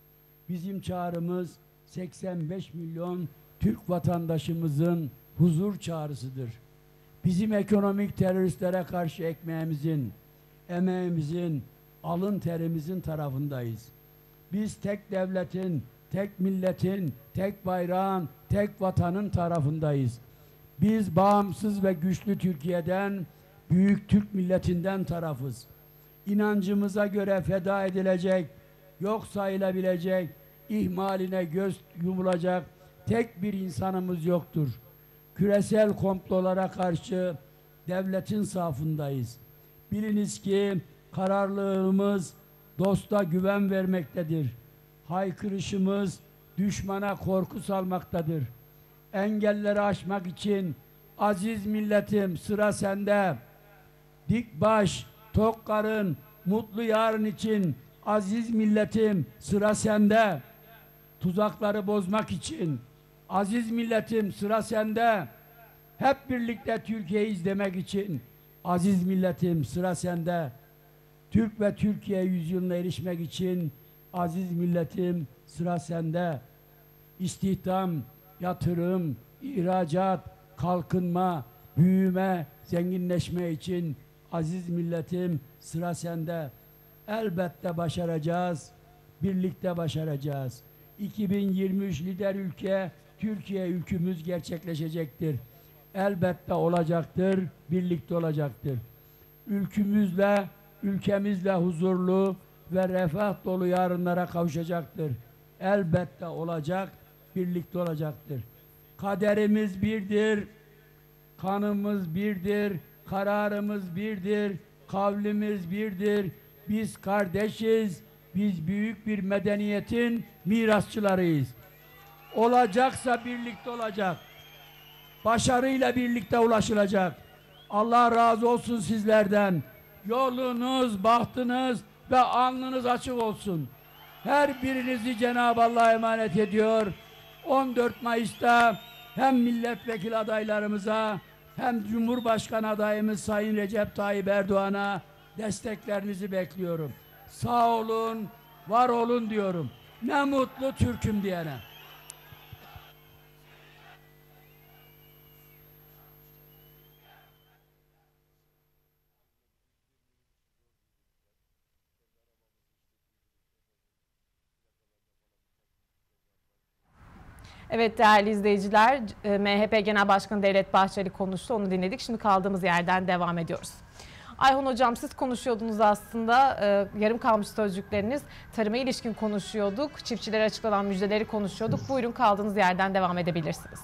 Bizim çağrımız seksen beş milyon Türk vatandaşımızın huzur çağrısıdır. Bizim ekonomik teröristlere karşı ekmeğimizin, emeğimizin, alın terimizin tarafındayız. Biz tek devletin, tek milletin, tek bayrağın, tek vatanın tarafındayız. Biz bağımsız ve güçlü Türkiye'den, büyük Türk milletinden tarafız. İnancımıza göre feda edilecek, yok sayılabilecek, ihmaline göz yumulacak tek bir insanımız yoktur. Küresel komplolara karşı devletin safındayız. Biliniz ki kararlılığımız dosta güven vermektedir. Haykırışımız düşmana korku salmaktadır. Engelleri aşmak için aziz milletim sıra sende. Dik baş, tok karın, mutlu yarın için aziz milletim sıra sende. Tuzakları bozmak için aziz milletim sıra sende. Hep birlikte Türkiye'yi izlemek için aziz milletim sıra sende. Türk ve Türkiye yüzyılına erişmek için aziz milletim sıra sende. İstihdam, yatırım, ihracat, kalkınma, büyüme, zenginleşme için aziz milletim sıra sende. Elbette başaracağız, birlikte başaracağız. iki bin yirmi üç lider ülke Türkiye ülkümüz gerçekleşecektir. Elbette olacaktır, birlikte olacaktır. Ülkümüzle, ülkemizle huzurlu ve refah dolu yarınlara kavuşacaktır. Elbette olacak, birlikte olacaktır. Kaderimiz birdir, kanımız birdir, kararımız birdir, kavlimiz birdir. Biz kardeşiz, Biz büyük bir medeniyetin mirasçılarıyız. Olacaksa birlikte olacak. Başarıyla birlikte ulaşılacak. Allah razı olsun sizlerden. Yolunuz, bahtınız ve alnınız açık olsun. Her birinizi Cenab-ı Allah'a emanet ediyor. on dört Mayıs'ta hem milletvekili adaylarımıza hem Cumhurbaşkanı adayımız Sayın Recep Tayyip Erdoğan'a desteklerinizi bekliyorum. Sağ olun, var olun diyorum. Ne mutlu Türk'üm diyene. Evet değerli izleyiciler, M H P Genel Başkanı Devlet Bahçeli konuştu, onu dinledik. Şimdi kaldığımız yerden devam ediyoruz. Ayhan Hocam, siz konuşuyordunuz aslında, e, yarım kalmış sözcükleriniz, tarıma ilişkin konuşuyorduk, çiftçilere açıklanan müjdeleri konuşuyorduk. Buyurun, kaldığınız yerden devam edebilirsiniz.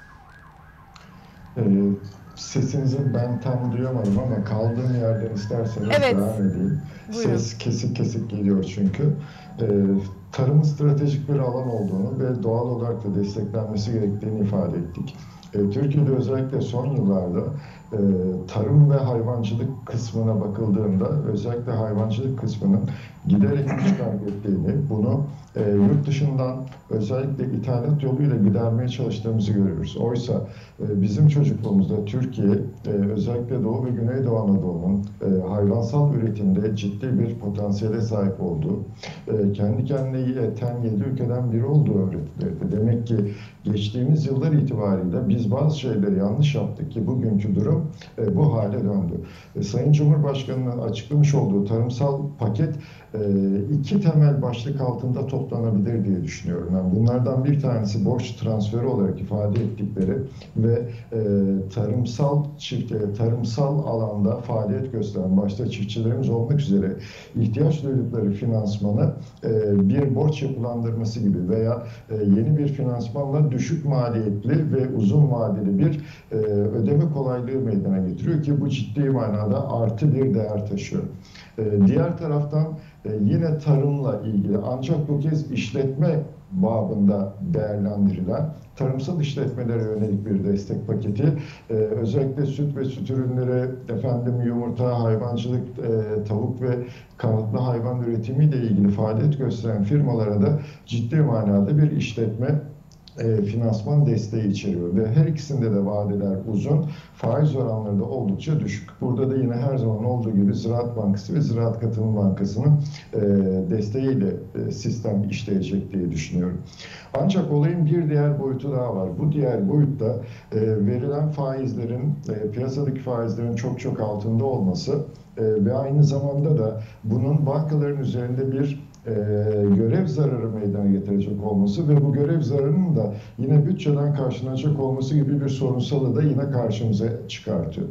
Ee, sesinizi ben tam duyamadım ama kaldığım yerden isterseniz evet, devam edeyim. Buyurun. Ses kesik kesik geliyor çünkü. Ee, tarımın stratejik bir alan olduğunu ve doğal olarak da desteklenmesi gerektiğini ifade ettik. Ee, Türkiye'de özellikle son yıllarda e, tarım ve hayvancılık kısmına bakıldığında özellikle hayvancılık kısmının giderek güç kaybettiğini, bunu e, yurt dışından özellikle ithalat yoluyla gidermeye çalıştığımızı görüyoruz. Oysa e, bizim çocukluğumuzda Türkiye e, özellikle Doğu ve Güneydoğu Anadolu'nun e, hayvansal üretimde ciddi bir potansiyele sahip olduğu, e, kendi kendine yeten yedi ülkeden biri olduğu öğretilirdi. Demek ki geçtiğimiz yıllar itibariyle biz bazı şeyleri yanlış yaptık ki bugünkü durum e, bu hale döndü. E, Sayın Cumhurbaşkanı'nın açıklamış olduğu tarımsal paket e, iki temel başlık altında toplanabilir diye düşünüyorum. Yani bunlardan bir tanesi borç transferi olarak ifade ettikleri ve e, tarımsal çiftliğe, tarımsal alanda faaliyet gösteren başta çiftçilerimiz olmak üzere ihtiyaç duydukları finansmanı e, bir borç yapılandırması gibi veya e, yeni bir finansmanla düşük maliyetli ve uzun vadeli bir e, ödeme kolaylığı meydana getiriyor ki bu ciddi manada artı bir değer taşıyor. E, diğer taraftan e, yine tarımla ilgili ancak bu kez işletme babında değerlendirilen tarımsal işletmelere yönelik bir destek paketi, ee, özellikle süt ve süt ürünleri, efendim yumurta, hayvancılık, e, tavuk ve kanatlı hayvan üretimiyle ilgili faaliyet gösteren firmalara da ciddi manada bir işletme E, finansman desteği içeriyor ve her ikisinde de vadeler uzun, faiz oranları da oldukça düşük. Burada da yine her zaman olduğu gibi Ziraat Bankası ve Ziraat Katılım Bankası'nın e, desteğiyle e, sistem işleyecek diye düşünüyorum. Ancak olayın bir diğer boyutu daha var. Bu diğer boyutta e, verilen faizlerin, e, piyasadaki faizlerin çok çok altında olması e, ve aynı zamanda da bunun bankaların üzerinde bir E, görev zararı meydana getirecek olması ve bu görev zararının da yine bütçeden karşılanacak olması gibi bir sorunsalı da yine karşımıza çıkartıyor.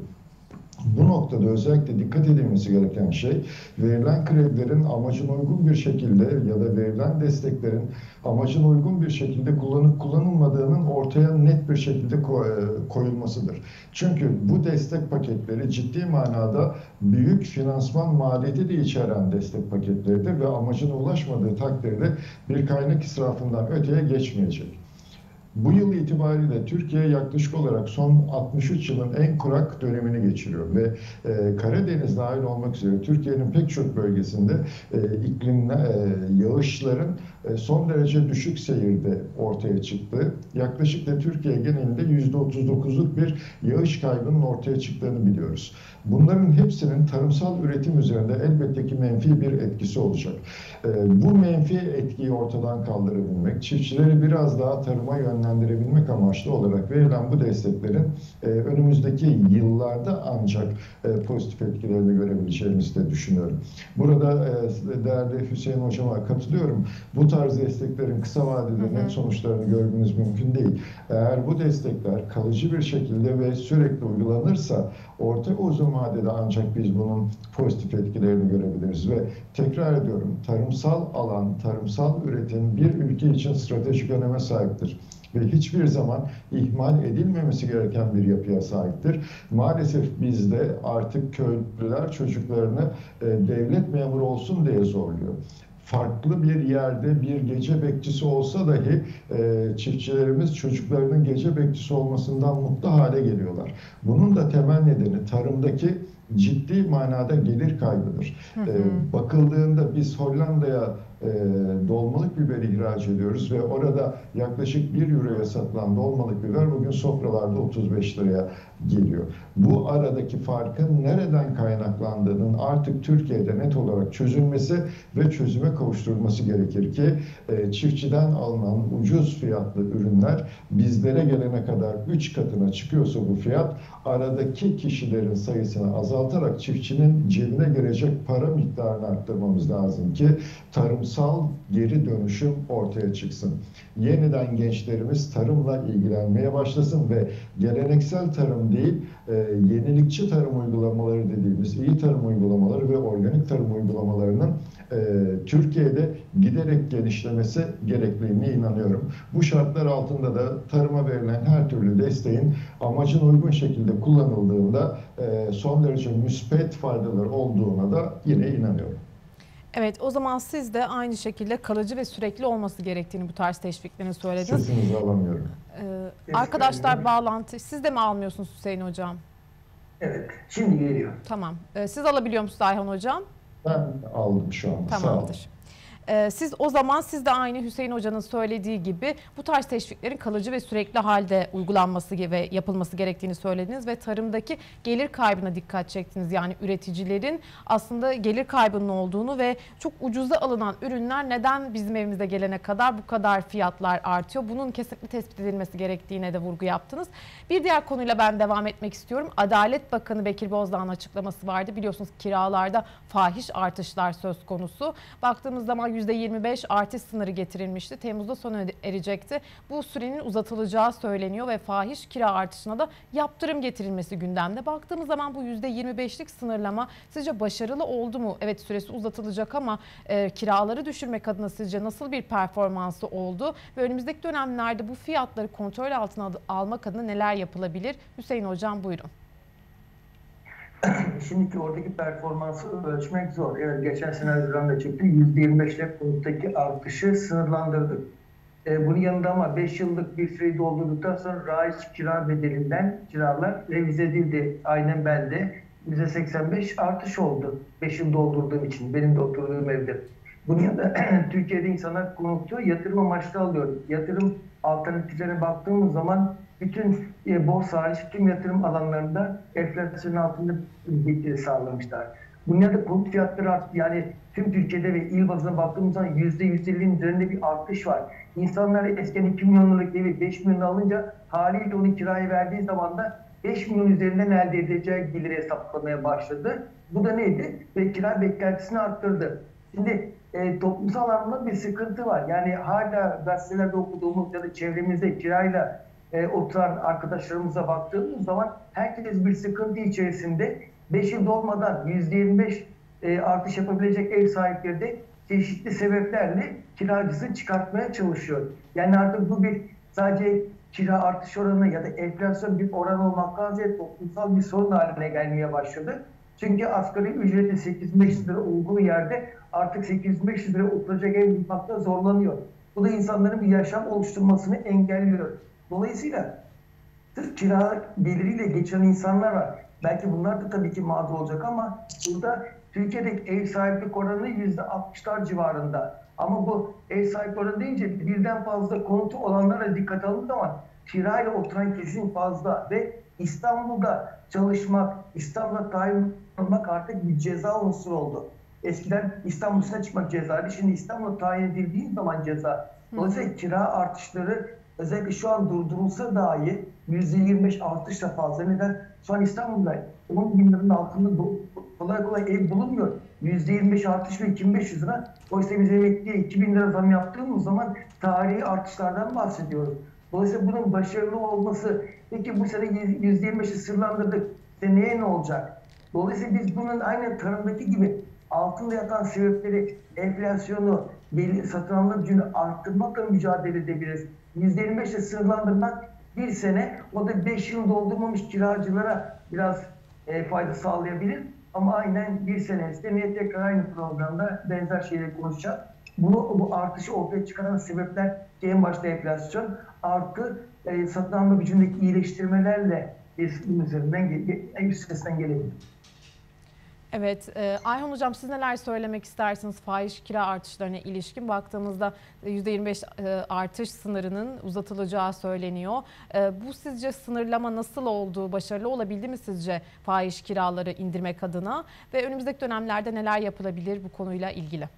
Bu noktada özellikle dikkat edilmesi gereken şey verilen kredilerin amacına uygun bir şekilde ya da verilen desteklerin amacına uygun bir şekilde kullanıp kullanılmadığının ortaya net bir şekilde koyulmasıdır. Çünkü bu destek paketleri ciddi manada büyük finansman maliyeti de içeren destek paketleridir ve amacına ulaşmadığı takdirde bir kaynak israfından öteye geçmeyecek. Bu yıl itibariyle Türkiye yaklaşık olarak son altmış üç yılın en kurak dönemini geçiriyor ve e, Karadeniz dahil olmak üzere Türkiye'nin pek çok bölgesinde e, iklim e, yağışların e, son derece düşük seyirde ortaya çıktı. Yaklaşık da Türkiye genelinde yüzde otuz dokuzluk bir yağış kaybının ortaya çıktığını biliyoruz. Bunların hepsinin tarımsal üretim üzerinde elbette ki menfi bir etkisi olacak. E, bu menfi etkiyi ortadan kaldırabilmek, çiftçileri biraz daha tarıma yönlendirebilmek amaçlı olarak verilen bu desteklerin e, önümüzdeki yıllarda ancak e, pozitif etkilerini görebileceğimizi de düşünüyorum. Burada e, değerli Hüseyin Hocam'a katılıyorum. Bu tarz desteklerin kısa vadede net sonuçlarını görmeniz mümkün değil. Eğer bu destekler kalıcı bir şekilde ve sürekli uygulanırsa orta uzun vadede ancak biz bunun pozitif etkilerini görebiliriz ve tekrar ediyorum tarımsal alan, tarımsal üretim bir ülke için stratejik öneme sahiptir ve hiçbir zaman ihmal edilmemesi gereken bir yapıya sahiptir. Maalesef bizde artık köylüler çocuklarını e, devlet memuru olsun diye zorluyor. farklı bir yerde bir gece bekçisi olsa dahi e, çiftçilerimiz çocuklarının gece bekçisi olmasından mutlu hale geliyorlar. Bunun da temel nedeni tarımdaki ciddi manada gelir kaybıdır. Hı hı. E, bakıldığında biz Hollanda'ya e, dolmalık biber ihraç ediyoruz ve orada yaklaşık bir euroya satılan dolmalık biber bugün sofralarda otuz beş liraya geliyor. Bu aradaki farkın nereden kaynaklandığının artık Türkiye'de net olarak çözülmesi ve çözüme kavuşturulması gerekir ki e, çiftçiden alınan ucuz fiyatlı ürünler bizlere gelene kadar üç katına çıkıyorsa bu fiyat, aradaki kişilerin sayısını azaltarak çiftçinin cebine girecek para miktarını arttırmamız lazım ki tarımsal geri dönüşüm ortaya çıksın. Yeniden gençlerimiz tarımla ilgilenmeye başlasın ve geleneksel tarım değil, e, yenilikçi tarım uygulamaları dediğimiz iyi tarım uygulamaları ve organik tarım uygulamalarının e, Türkiye'de giderek genişlemesi gerekliliğine inanıyorum. Bu şartlar altında da tarıma verilen her türlü desteğin amacına uygun şekilde kullanıldığında e, son derece müspet faydalar olduğuna da yine inanıyorum. Evet, o zaman siz de aynı şekilde kalıcı ve sürekli olması gerektiğini bu tarz teşviklerini söylediniz. Sesinizi alamıyorum. Ee, arkadaşlar bağlantı, siz de mi almıyorsunuz Hüseyin Hocam? Evet, şimdi geliyor. Tamam. Ee, siz alabiliyor musunuz Ayhan Hocam? Ben aldım şu an. Tamamdır. Siz o zaman siz de aynı Hüseyin Hoca'nın söylediği gibi bu tarz teşviklerin kalıcı ve sürekli halde uygulanması ve yapılması gerektiğini söylediniz ve tarımdaki gelir kaybına dikkat çektiniz. Yani üreticilerin aslında gelir kaybının olduğunu ve çok ucuza alınan ürünler neden bizim evimize gelene kadar bu kadar fiyatlar artıyor? Bunun kesinlikle tespit edilmesi gerektiğine de vurgu yaptınız. Bir diğer konuyla ben devam etmek istiyorum. Adalet Bakanı Bekir Bozdağ'ın açıklaması vardı. Biliyorsunuz kiralarda fahiş artışlar söz konusu. Baktığımız zaman yüzde yirmi beş artış sınırı getirilmişti. Temmuz'da sona erecekti. Bu sürenin uzatılacağı söyleniyor ve fahiş kira artışına da yaptırım getirilmesi gündemde. Baktığımız zaman bu yüzde yirmi beşlik sınırlama sizce başarılı oldu mu? Evet, süresi uzatılacak ama e, kiraları düşürmek adına sizce nasıl bir performansı oldu? Ve önümüzdeki dönemlerde bu fiyatları kontrol altına almak adına neler yapılabilir? Hüseyin Hocam buyurun. Şimdiki oradaki performansı ölçmek zor. Evet, geçen sene Haziran'da çıktı. yüzde yirmi beşlik konudaki artışı sınırlandırdık. Ee, bunun yanında ama beş yıllık bir süreyi doldurduktan sonra raiç kira bedelinden kiralar revize edildi. Aynen bende. yüzde seksen beş artış oldu. beş yıl doldurduğum için. Benim de oturduğum evde. Bunun yanında Türkiye'de insanlar konutu yatırım amaçlı alıyor. Yatırım alternatiflerine baktığımız zaman bütün e, borsa hariç tüm yatırım alanlarında enflasyonun altında getiri sağlamışlar. Bunun yanında konut fiyatları arttı. Yani tüm Türkiye'de ve il bazına baktığımız zaman yüzde yüz ellinin üzerinde bir artış var. İnsanlar eskiden iki milyonluk evi beş milyon alınca haliyle onu kiraya verdiği zaman da beş milyon üzerinden elde edeceği geliri hesaplamaya başladı. Bu da neydi? Ve kira beklentisini arttırdı. Şimdi e, toplumsal anlamda bir sıkıntı var. Yani hala gazetelerde okuduğumuz ya da çevremizde kirayla e, oturan arkadaşlarımıza baktığımız zaman herkes bir sıkıntı içerisinde. beş yıl dolmadan yüzde yirmi beş e, artış yapabilecek ev sahipleri de çeşitli sebeplerle kiracısını çıkartmaya çalışıyor. Yani artık bu bir sadece kira artış oranı ya da enflasyon bir oran olmaktan ziyade toplumsal bir sorun haline gelmeye başladı. Çünkü asgari ücreti sekiz bin beş yüz lira olduğu yerde artık sekiz bin beş yüz lira oturacak ev bulmakta zorlanıyor. Bu da insanların bir yaşam oluşturmasını engelliyor. Dolayısıyla sırf kira geliriyle geçen insanlar var. Belki bunlar da tabii ki mağdur olacak ama burada Türkiye'deki ev sahiplik oranı yüzde altmışlar civarında. Ama bu ev sahibi oranı deyince birden fazla konutu olanlara dikkat alındığı zaman kirayla oturan kesin fazla ve İstanbul'da çalışmak, İstanbul'da tayin olmak artık bir ceza unsuru oldu. Eskiden İstanbul dışına çıkmak cezaydı. Şimdi İstanbul'da tayin edildiği zaman ceza. Dolayısıyla kira artışları özellikle şu an durdurulsa dahi yüzde yirmi beş artışla fazla. Neden? Şu an İstanbul'da on bin liranın altında kolay kolay ev bulunmuyor. yüzde yirmi beş artış ve iki bin beş yüz lira. Oysa biz emekliye iki bin lira zam yaptığımız zaman tarihi artışlardan bahsediyoruz. Dolayısıyla bunun başarılı olması, peki bu sene yüzde yirmi beşi sırlandırdık. Seneye ne olacak? Dolayısıyla biz bunun aynen tarımdaki gibi altında yatan sebepleri, enflasyonu, belli satın alma gücünü arttırmakla mücadele edebiliriz. yüzde yirmi beşle sınırlandırmak bir sene, o da beş yıl doldurmamış kiracılara biraz e, fayda sağlayabilir. Ama aynen bir sene seneye tekrar aynı programda benzer şeyleri konuşacağız. Bu, bu artışı ortaya çıkaran sebepler en başta enflasyon artı e, satın alma gücündeki iyileştirmelerle bunun üzerinden üstesinden gelebilir. Evet, e, Ayhan Hocam siz neler söylemek istersiniz fahiş kira artışlarına ilişkin? Baktığımızda yüzde yirmi beş e, artış sınırının uzatılacağı söyleniyor. E, bu sizce sınırlama nasıl oldu, başarılı olabildi mi sizce fahiş kiraları indirmek adına? Ve önümüzdeki dönemlerde neler yapılabilir bu konuyla ilgili?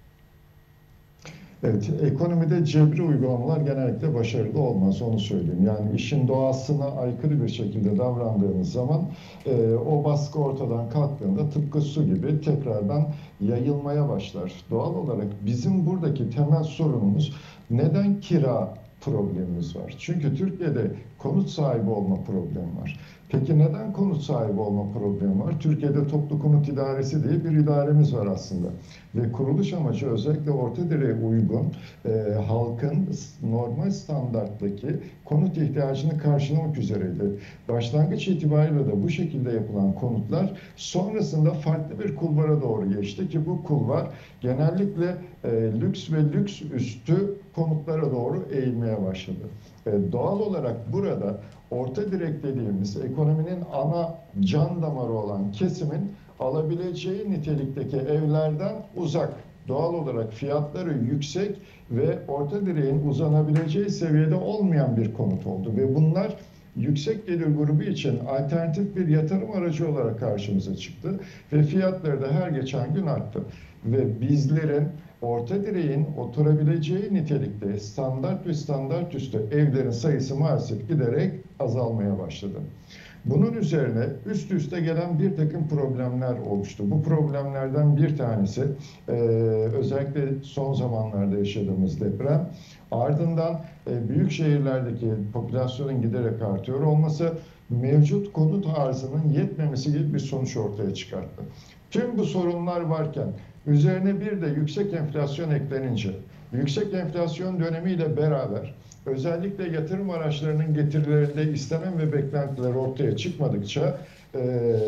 Evet, ekonomide cebri uygulamalar genellikle başarılı olmaz, onu söyleyeyim. Yani işin doğasına aykırı bir şekilde davrandığınız zaman e, o baskı ortadan kalktığında tıpkı su gibi tekrardan yayılmaya başlar. Doğal olarak bizim buradaki temel sorunumuz neden kira problemimiz var? Çünkü Türkiye'de konut sahibi olma problemi var. Peki neden konut sahibi olma problemi var? Türkiye'de Toplu Konut İdaresi diye bir idaremiz var aslında. Ve kuruluş amacı özellikle orta direğe uygun e, halkın normal standarttaki konut ihtiyacını karşılamak üzereydi. Başlangıç itibariyle de bu şekilde yapılan konutlar sonrasında farklı bir kulvara doğru geçti ki bu kulvar genellikle e, lüks ve lüks üstü konutlara doğru eğilmeye başladı. E, doğal olarak burada orta direk dediğimiz ekonominin ana can damarı olan kesimin alabileceği nitelikteki evlerden uzak, doğal olarak fiyatları yüksek ve orta direğin uzanabileceği seviyede olmayan bir konut oldu. Ve bunlar yüksek gelir grubu için alternatif bir yatırım aracı olarak karşımıza çıktı ve fiyatları da her geçen gün arttı. Ve bizlerin orta direğin oturabileceği nitelikte standart ve standart üstü evlerin sayısı maalesef giderek azalmaya başladı. Bunun üzerine üst üste gelen bir takım problemler oluştu. Bu problemlerden bir tanesi e, özellikle son zamanlarda yaşadığımız deprem. Ardından e, büyük şehirlerdeki popülasyonun giderek artıyor olması mevcut konut arzının yetmemesi gibi bir sonuç ortaya çıkarttı. Tüm bu sorunlar varken üzerine bir de yüksek enflasyon eklenince, yüksek enflasyon dönemiyle beraber özellikle yatırım araçlarının getirilerinde istenen ve beklentiler ortaya çıkmadıkça e,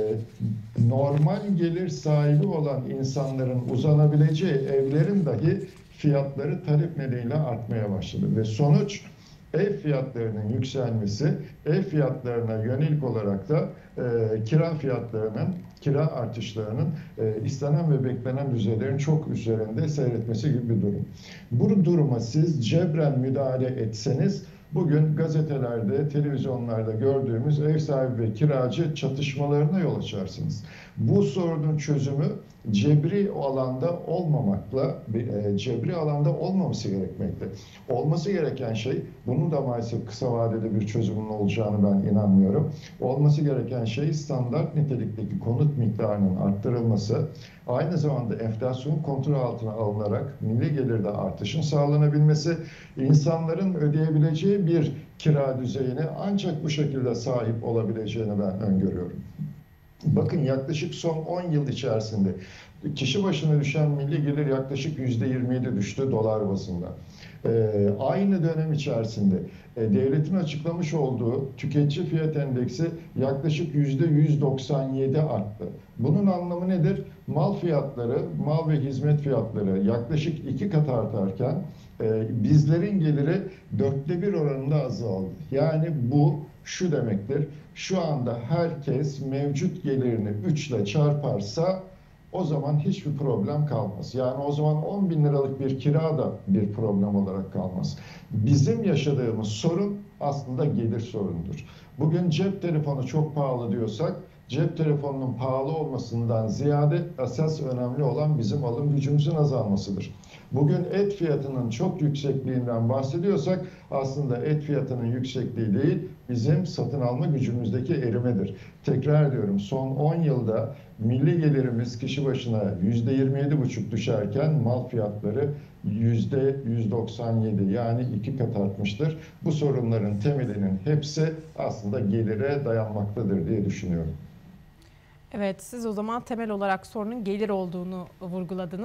normal gelir sahibi olan insanların uzanabileceği evlerin dahi fiyatları talep nedeniyle artmaya başladı. Ve sonuç ev fiyatlarının yükselmesi, ev fiyatlarına yönelik olarak da e, kira fiyatlarının, kira artışlarının e, istenen ve beklenen düzeylerin çok üzerinde seyretmesi gibi bir durum. Bu duruma siz cebren müdahale etseniz, bugün gazetelerde, televizyonlarda gördüğümüz ev sahibi ve kiracı çatışmalarına yol açarsınız. Bu sorunun çözümü cebri alanda olmamakla, cebri alanda olmaması gerekmekte. Olması gereken şey, bunun da maalesef kısa vadede bir çözümün olacağını ben inanmıyorum. Olması gereken şey standart nitelikteki konut miktarının arttırılması, aynı zamanda enflasyon kontrol altına alınarak milli gelirde artışın sağlanabilmesi, insanların ödeyebileceği bir kira düzeyine ancak bu şekilde sahip olabileceğini ben öngörüyorum. Bakın yaklaşık son on yıl içerisinde kişi başına düşen milli gelir yaklaşık yüzde yirmi yedi düştü dolar bazında. Ee, aynı dönem içerisinde e, devletin açıklamış olduğu tüketici fiyat endeksi yaklaşık yüzde yüz doksan yedi arttı. Bunun anlamı nedir? Mal fiyatları, mal ve hizmet fiyatları yaklaşık iki kat artarken e, bizlerin geliri dörtte bir oranında azaldı. Yani bu şu demektir, şu anda herkes mevcut gelirini üç ile çarparsa o zaman hiçbir problem kalmaz. Yani o zaman on bin liralık bir kira da bir problem olarak kalmaz. Bizim yaşadığımız sorun aslında gelir sorunudur. Bugün cep telefonu çok pahalı diyorsak, cep telefonunun pahalı olmasından ziyade esas önemli olan bizim alım gücümüzün azalmasıdır. Bugün et fiyatının çok yüksekliğinden bahsediyorsak aslında et fiyatının yüksekliği değil, bizim satın alma gücümüzdeki erimedir. Tekrar diyorum, son on yılda milli gelirimiz kişi başına yüzde yirmi yedi buçuk düşerken mal fiyatları yüzde yüz doksan yedi, yani iki kat artmıştır. Bu sorunların temelinin hepsi aslında gelire dayanmaktadır diye düşünüyorum. Evet, siz o zaman temel olarak sorunun gelir olduğunu vurguladınız.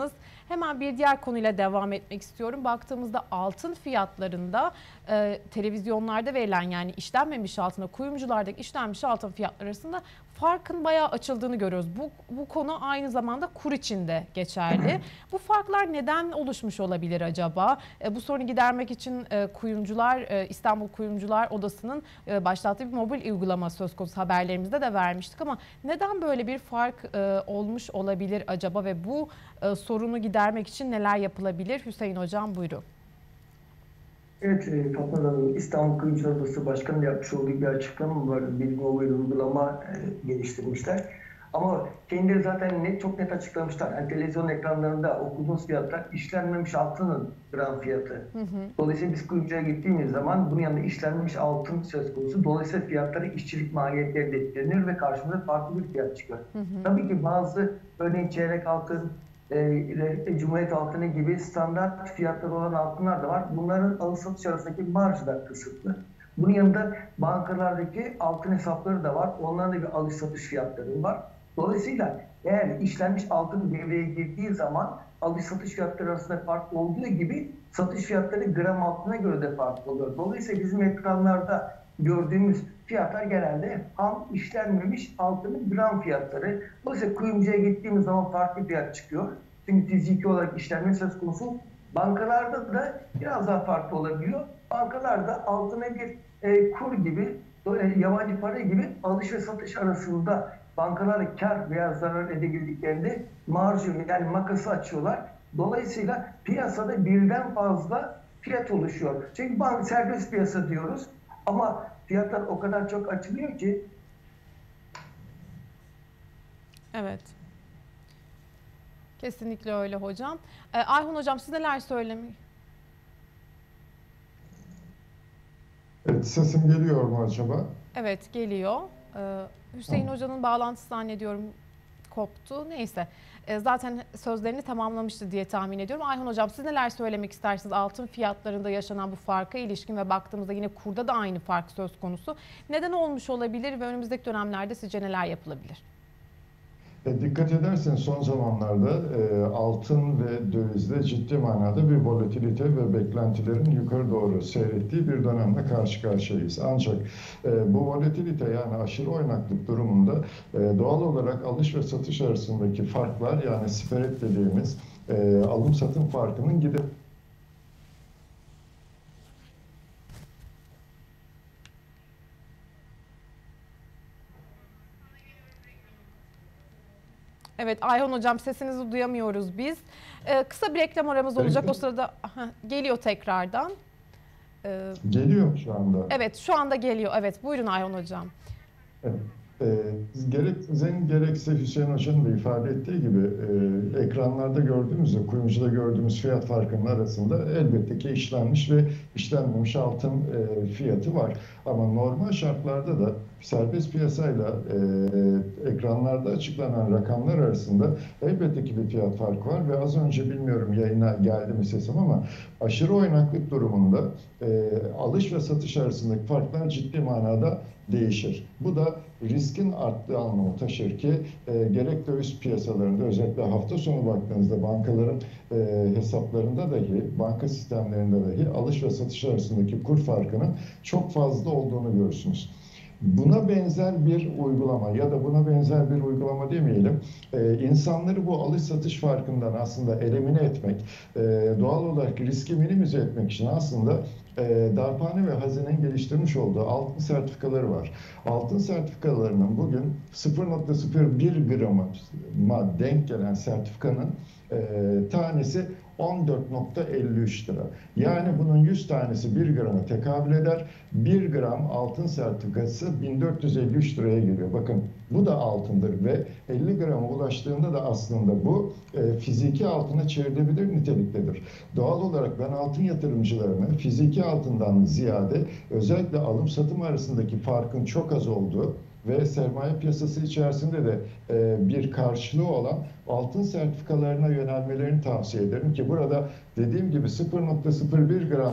Hemen bir diğer konuyla devam etmek istiyorum. Baktığımızda altın fiyatlarında e, televizyonlarda verilen, yani işlenmemiş altında, kuyumculardaki işlenmiş altın fiyatları arasında farkın bayağı açıldığını görüyoruz. Bu, bu konu aynı zamanda kur için de geçerli. Bu farklar neden oluşmuş olabilir acaba? E, bu sorunu gidermek için e, kuyumcular, e, İstanbul Kuyumcular Odası'nın e, başlattığı bir mobil uygulama söz konusu, haberlerimizde de vermiştik ama neden böyle bir fark e, olmuş olabilir acaba ve bu e, sorunu gidermek için neler yapılabilir? Hüseyin Hocam buyurun. Evet, Fatma Hanım, İstanbul Kuyumcular Odası Başkanı'nın yapmış olduğu bir açıklama var. Bir mobil uygulama e, geliştirmişler. Ama kendileri zaten net, çok net açıklamışlar. Yani televizyon ekranlarında okuduğunuz fiyatlar işlenmemiş altının gram fiyatı. Hı hı. Dolayısıyla biz kuyumcuya gittiğimiz zaman bunun yanında işlenmemiş altın söz konusu. Dolayısıyla fiyatları işçilik maliyetleri de etkileniyor ve karşımıza farklı bir fiyat çıkıyor. Hı hı. Tabii ki bazı, örneğin çeyrek altın, E, Cumhuriyet altını gibi standart fiyatları olan altınlar da var. Bunların alış satış arasındaki marjı da kısıtlı. Bunun yanında bankalardaki altın hesapları da var. Onların da bir alış satış fiyatları var. Dolayısıyla eğer işlenmiş altın devreye girdiği zaman alış satış fiyatları arasında fark olduğu gibi satış fiyatları gram altına göre de farklı oluyor. Dolayısıyla bizim ekranlarda gördüğümüz fiyatlar genelde ham işlenmemiş altının gram fiyatları. Dolayısıyla kuyumcuya gittiğimiz zaman farklı fiyat çıkıyor. Çünkü fiziki olarak işlenme söz konusu. Bankalarda da biraz daha farklı olabiliyor. Bankalarda altına bir e, kur gibi, e, yabancı para gibi alış ve satış arasında bankalar kar veya zarar edebildiklerinde marjı, yani makası açıyorlar. Dolayısıyla piyasada birden fazla fiyat oluşuyor. Çünkü bank serbest piyasa diyoruz ama fiyatlar o kadar çok açılıyor ki. Evet. Kesinlikle öyle hocam. Ee, Ayhan Hocam, siz neler söylemeyi? Evet, sesim geliyor mu acaba? Evet, geliyor. Ee, Hüseyin tamam. Hoca'nın bağlantısı zannediyorum koptu. Neyse. Ee, zaten sözlerini tamamlamıştı diye tahmin ediyorum. Ayhan Hocam, siz neler söylemek istersiniz? Altın fiyatlarında yaşanan bu farka ilişkin ve baktığımızda yine kurda da aynı fark söz konusu. Neden olmuş olabilir ve önümüzdeki dönemlerde sizce neler yapılabilir? E, dikkat ederseniz son zamanlarda e, altın ve dövizde ciddi manada bir volatilite ve beklentilerin yukarı doğru seyrettiği bir dönemle karşı karşıyayız. Ancak e, bu volatilite, yani aşırı oynaklık durumunda e, doğal olarak alış ve satış arasındaki farklar, yani spread dediğimiz e, alım satım farkının gidip Evet Ayhan Hocam, sesinizi duyamıyoruz biz. Ee, kısa bir reklam aramız olacak. O sırada aha, geliyor tekrardan. Ee, geliyor mu şu anda? Evet, şu anda geliyor. Evet, buyurun Ayhan Hocam. Evet. E, gerek Zen gerekse Hüseyin Hoca'nın da ifade ettiği gibi e, ekranlarda gördüğümüzde, kuyumcuda gördüğümüz fiyat farkının arasında elbette ki işlenmiş ve işlenmemiş altın e, fiyatı var. Ama normal şartlarda da serbest piyasayla e, ekranlarda açıklanan rakamlar arasında elbette ki bir fiyat farkı var ve az önce, bilmiyorum yayına geldi mi sesim, ama aşırı oynaklık durumunda e, alış ve satış arasındaki farklar ciddi manada değişir. Bu da riskin arttığı anlamı taşır ki e, gerek döviz piyasalarında, özellikle hafta sonu baktığınızda bankaların e, hesaplarında dahi, banka sistemlerinde dahi alış ve satış arasındaki kur farkının çok fazla olduğunu görürsünüz. Buna benzer bir uygulama ya da buna benzer bir uygulama demeyelim, e, insanları bu alış satış farkından aslında elimine etmek, e, doğal olarak riski minimize etmek için aslında e, Darphane ve Hazine'nin geliştirmiş olduğu altın sertifikaları var. Altın sertifikalarının bugün sıfır nokta sıfır bir grama denk gelen sertifikanın e, tanesi on dört nokta elli üç lira. Yani bunun yüz tanesi bir grama tekabül eder. bir gram altın sertifikası bin dört yüz elli üç liraya geliyor. Bakın, bu da altındır ve elli grama ulaştığında da aslında bu e, fiziki altına çevrilebilir niteliktedir. Doğal olarak ben altın yatırımcılarını fiziki altından ziyade özellikle alım satım arasındaki farkın çok az olduğu ve sermaye piyasası içerisinde de e, bir karşılığı olan altın sertifikalarına yönelmelerini tavsiye ederim ki burada dediğim gibi sıfır nokta sıfır bir gram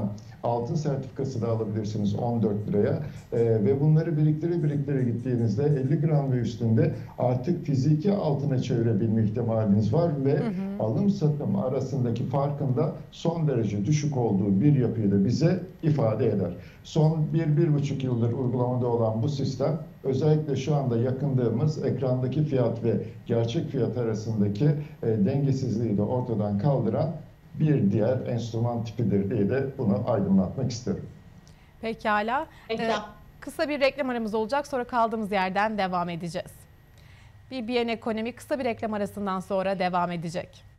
Altın sertifikası da alabilirsiniz on dört liraya. Ee, ve bunları biriktire biriktire gittiğinizde elli gram ve üstünde artık fiziki altına çevirebilme ihtimaliniz var ve hı hı. alım satım arasındaki farkın da son derece düşük olduğu bir yapıyı da bize ifade eder. Son bir, bir buçuk yıldır uygulamada olan bu sistem özellikle şu anda yakındığımız ekrandaki fiyat ve gerçek fiyat arasındaki e, dengesizliği de ortadan kaldıran bir diğer enstrüman tipidir diye de bunu aydınlatmak isterim. Pekala. Ee, kısa bir reklam aramız olacak, sonra kaldığımız yerden devam edeceğiz. B B N Ekonomi kısa bir reklam arasından sonra devam edecek.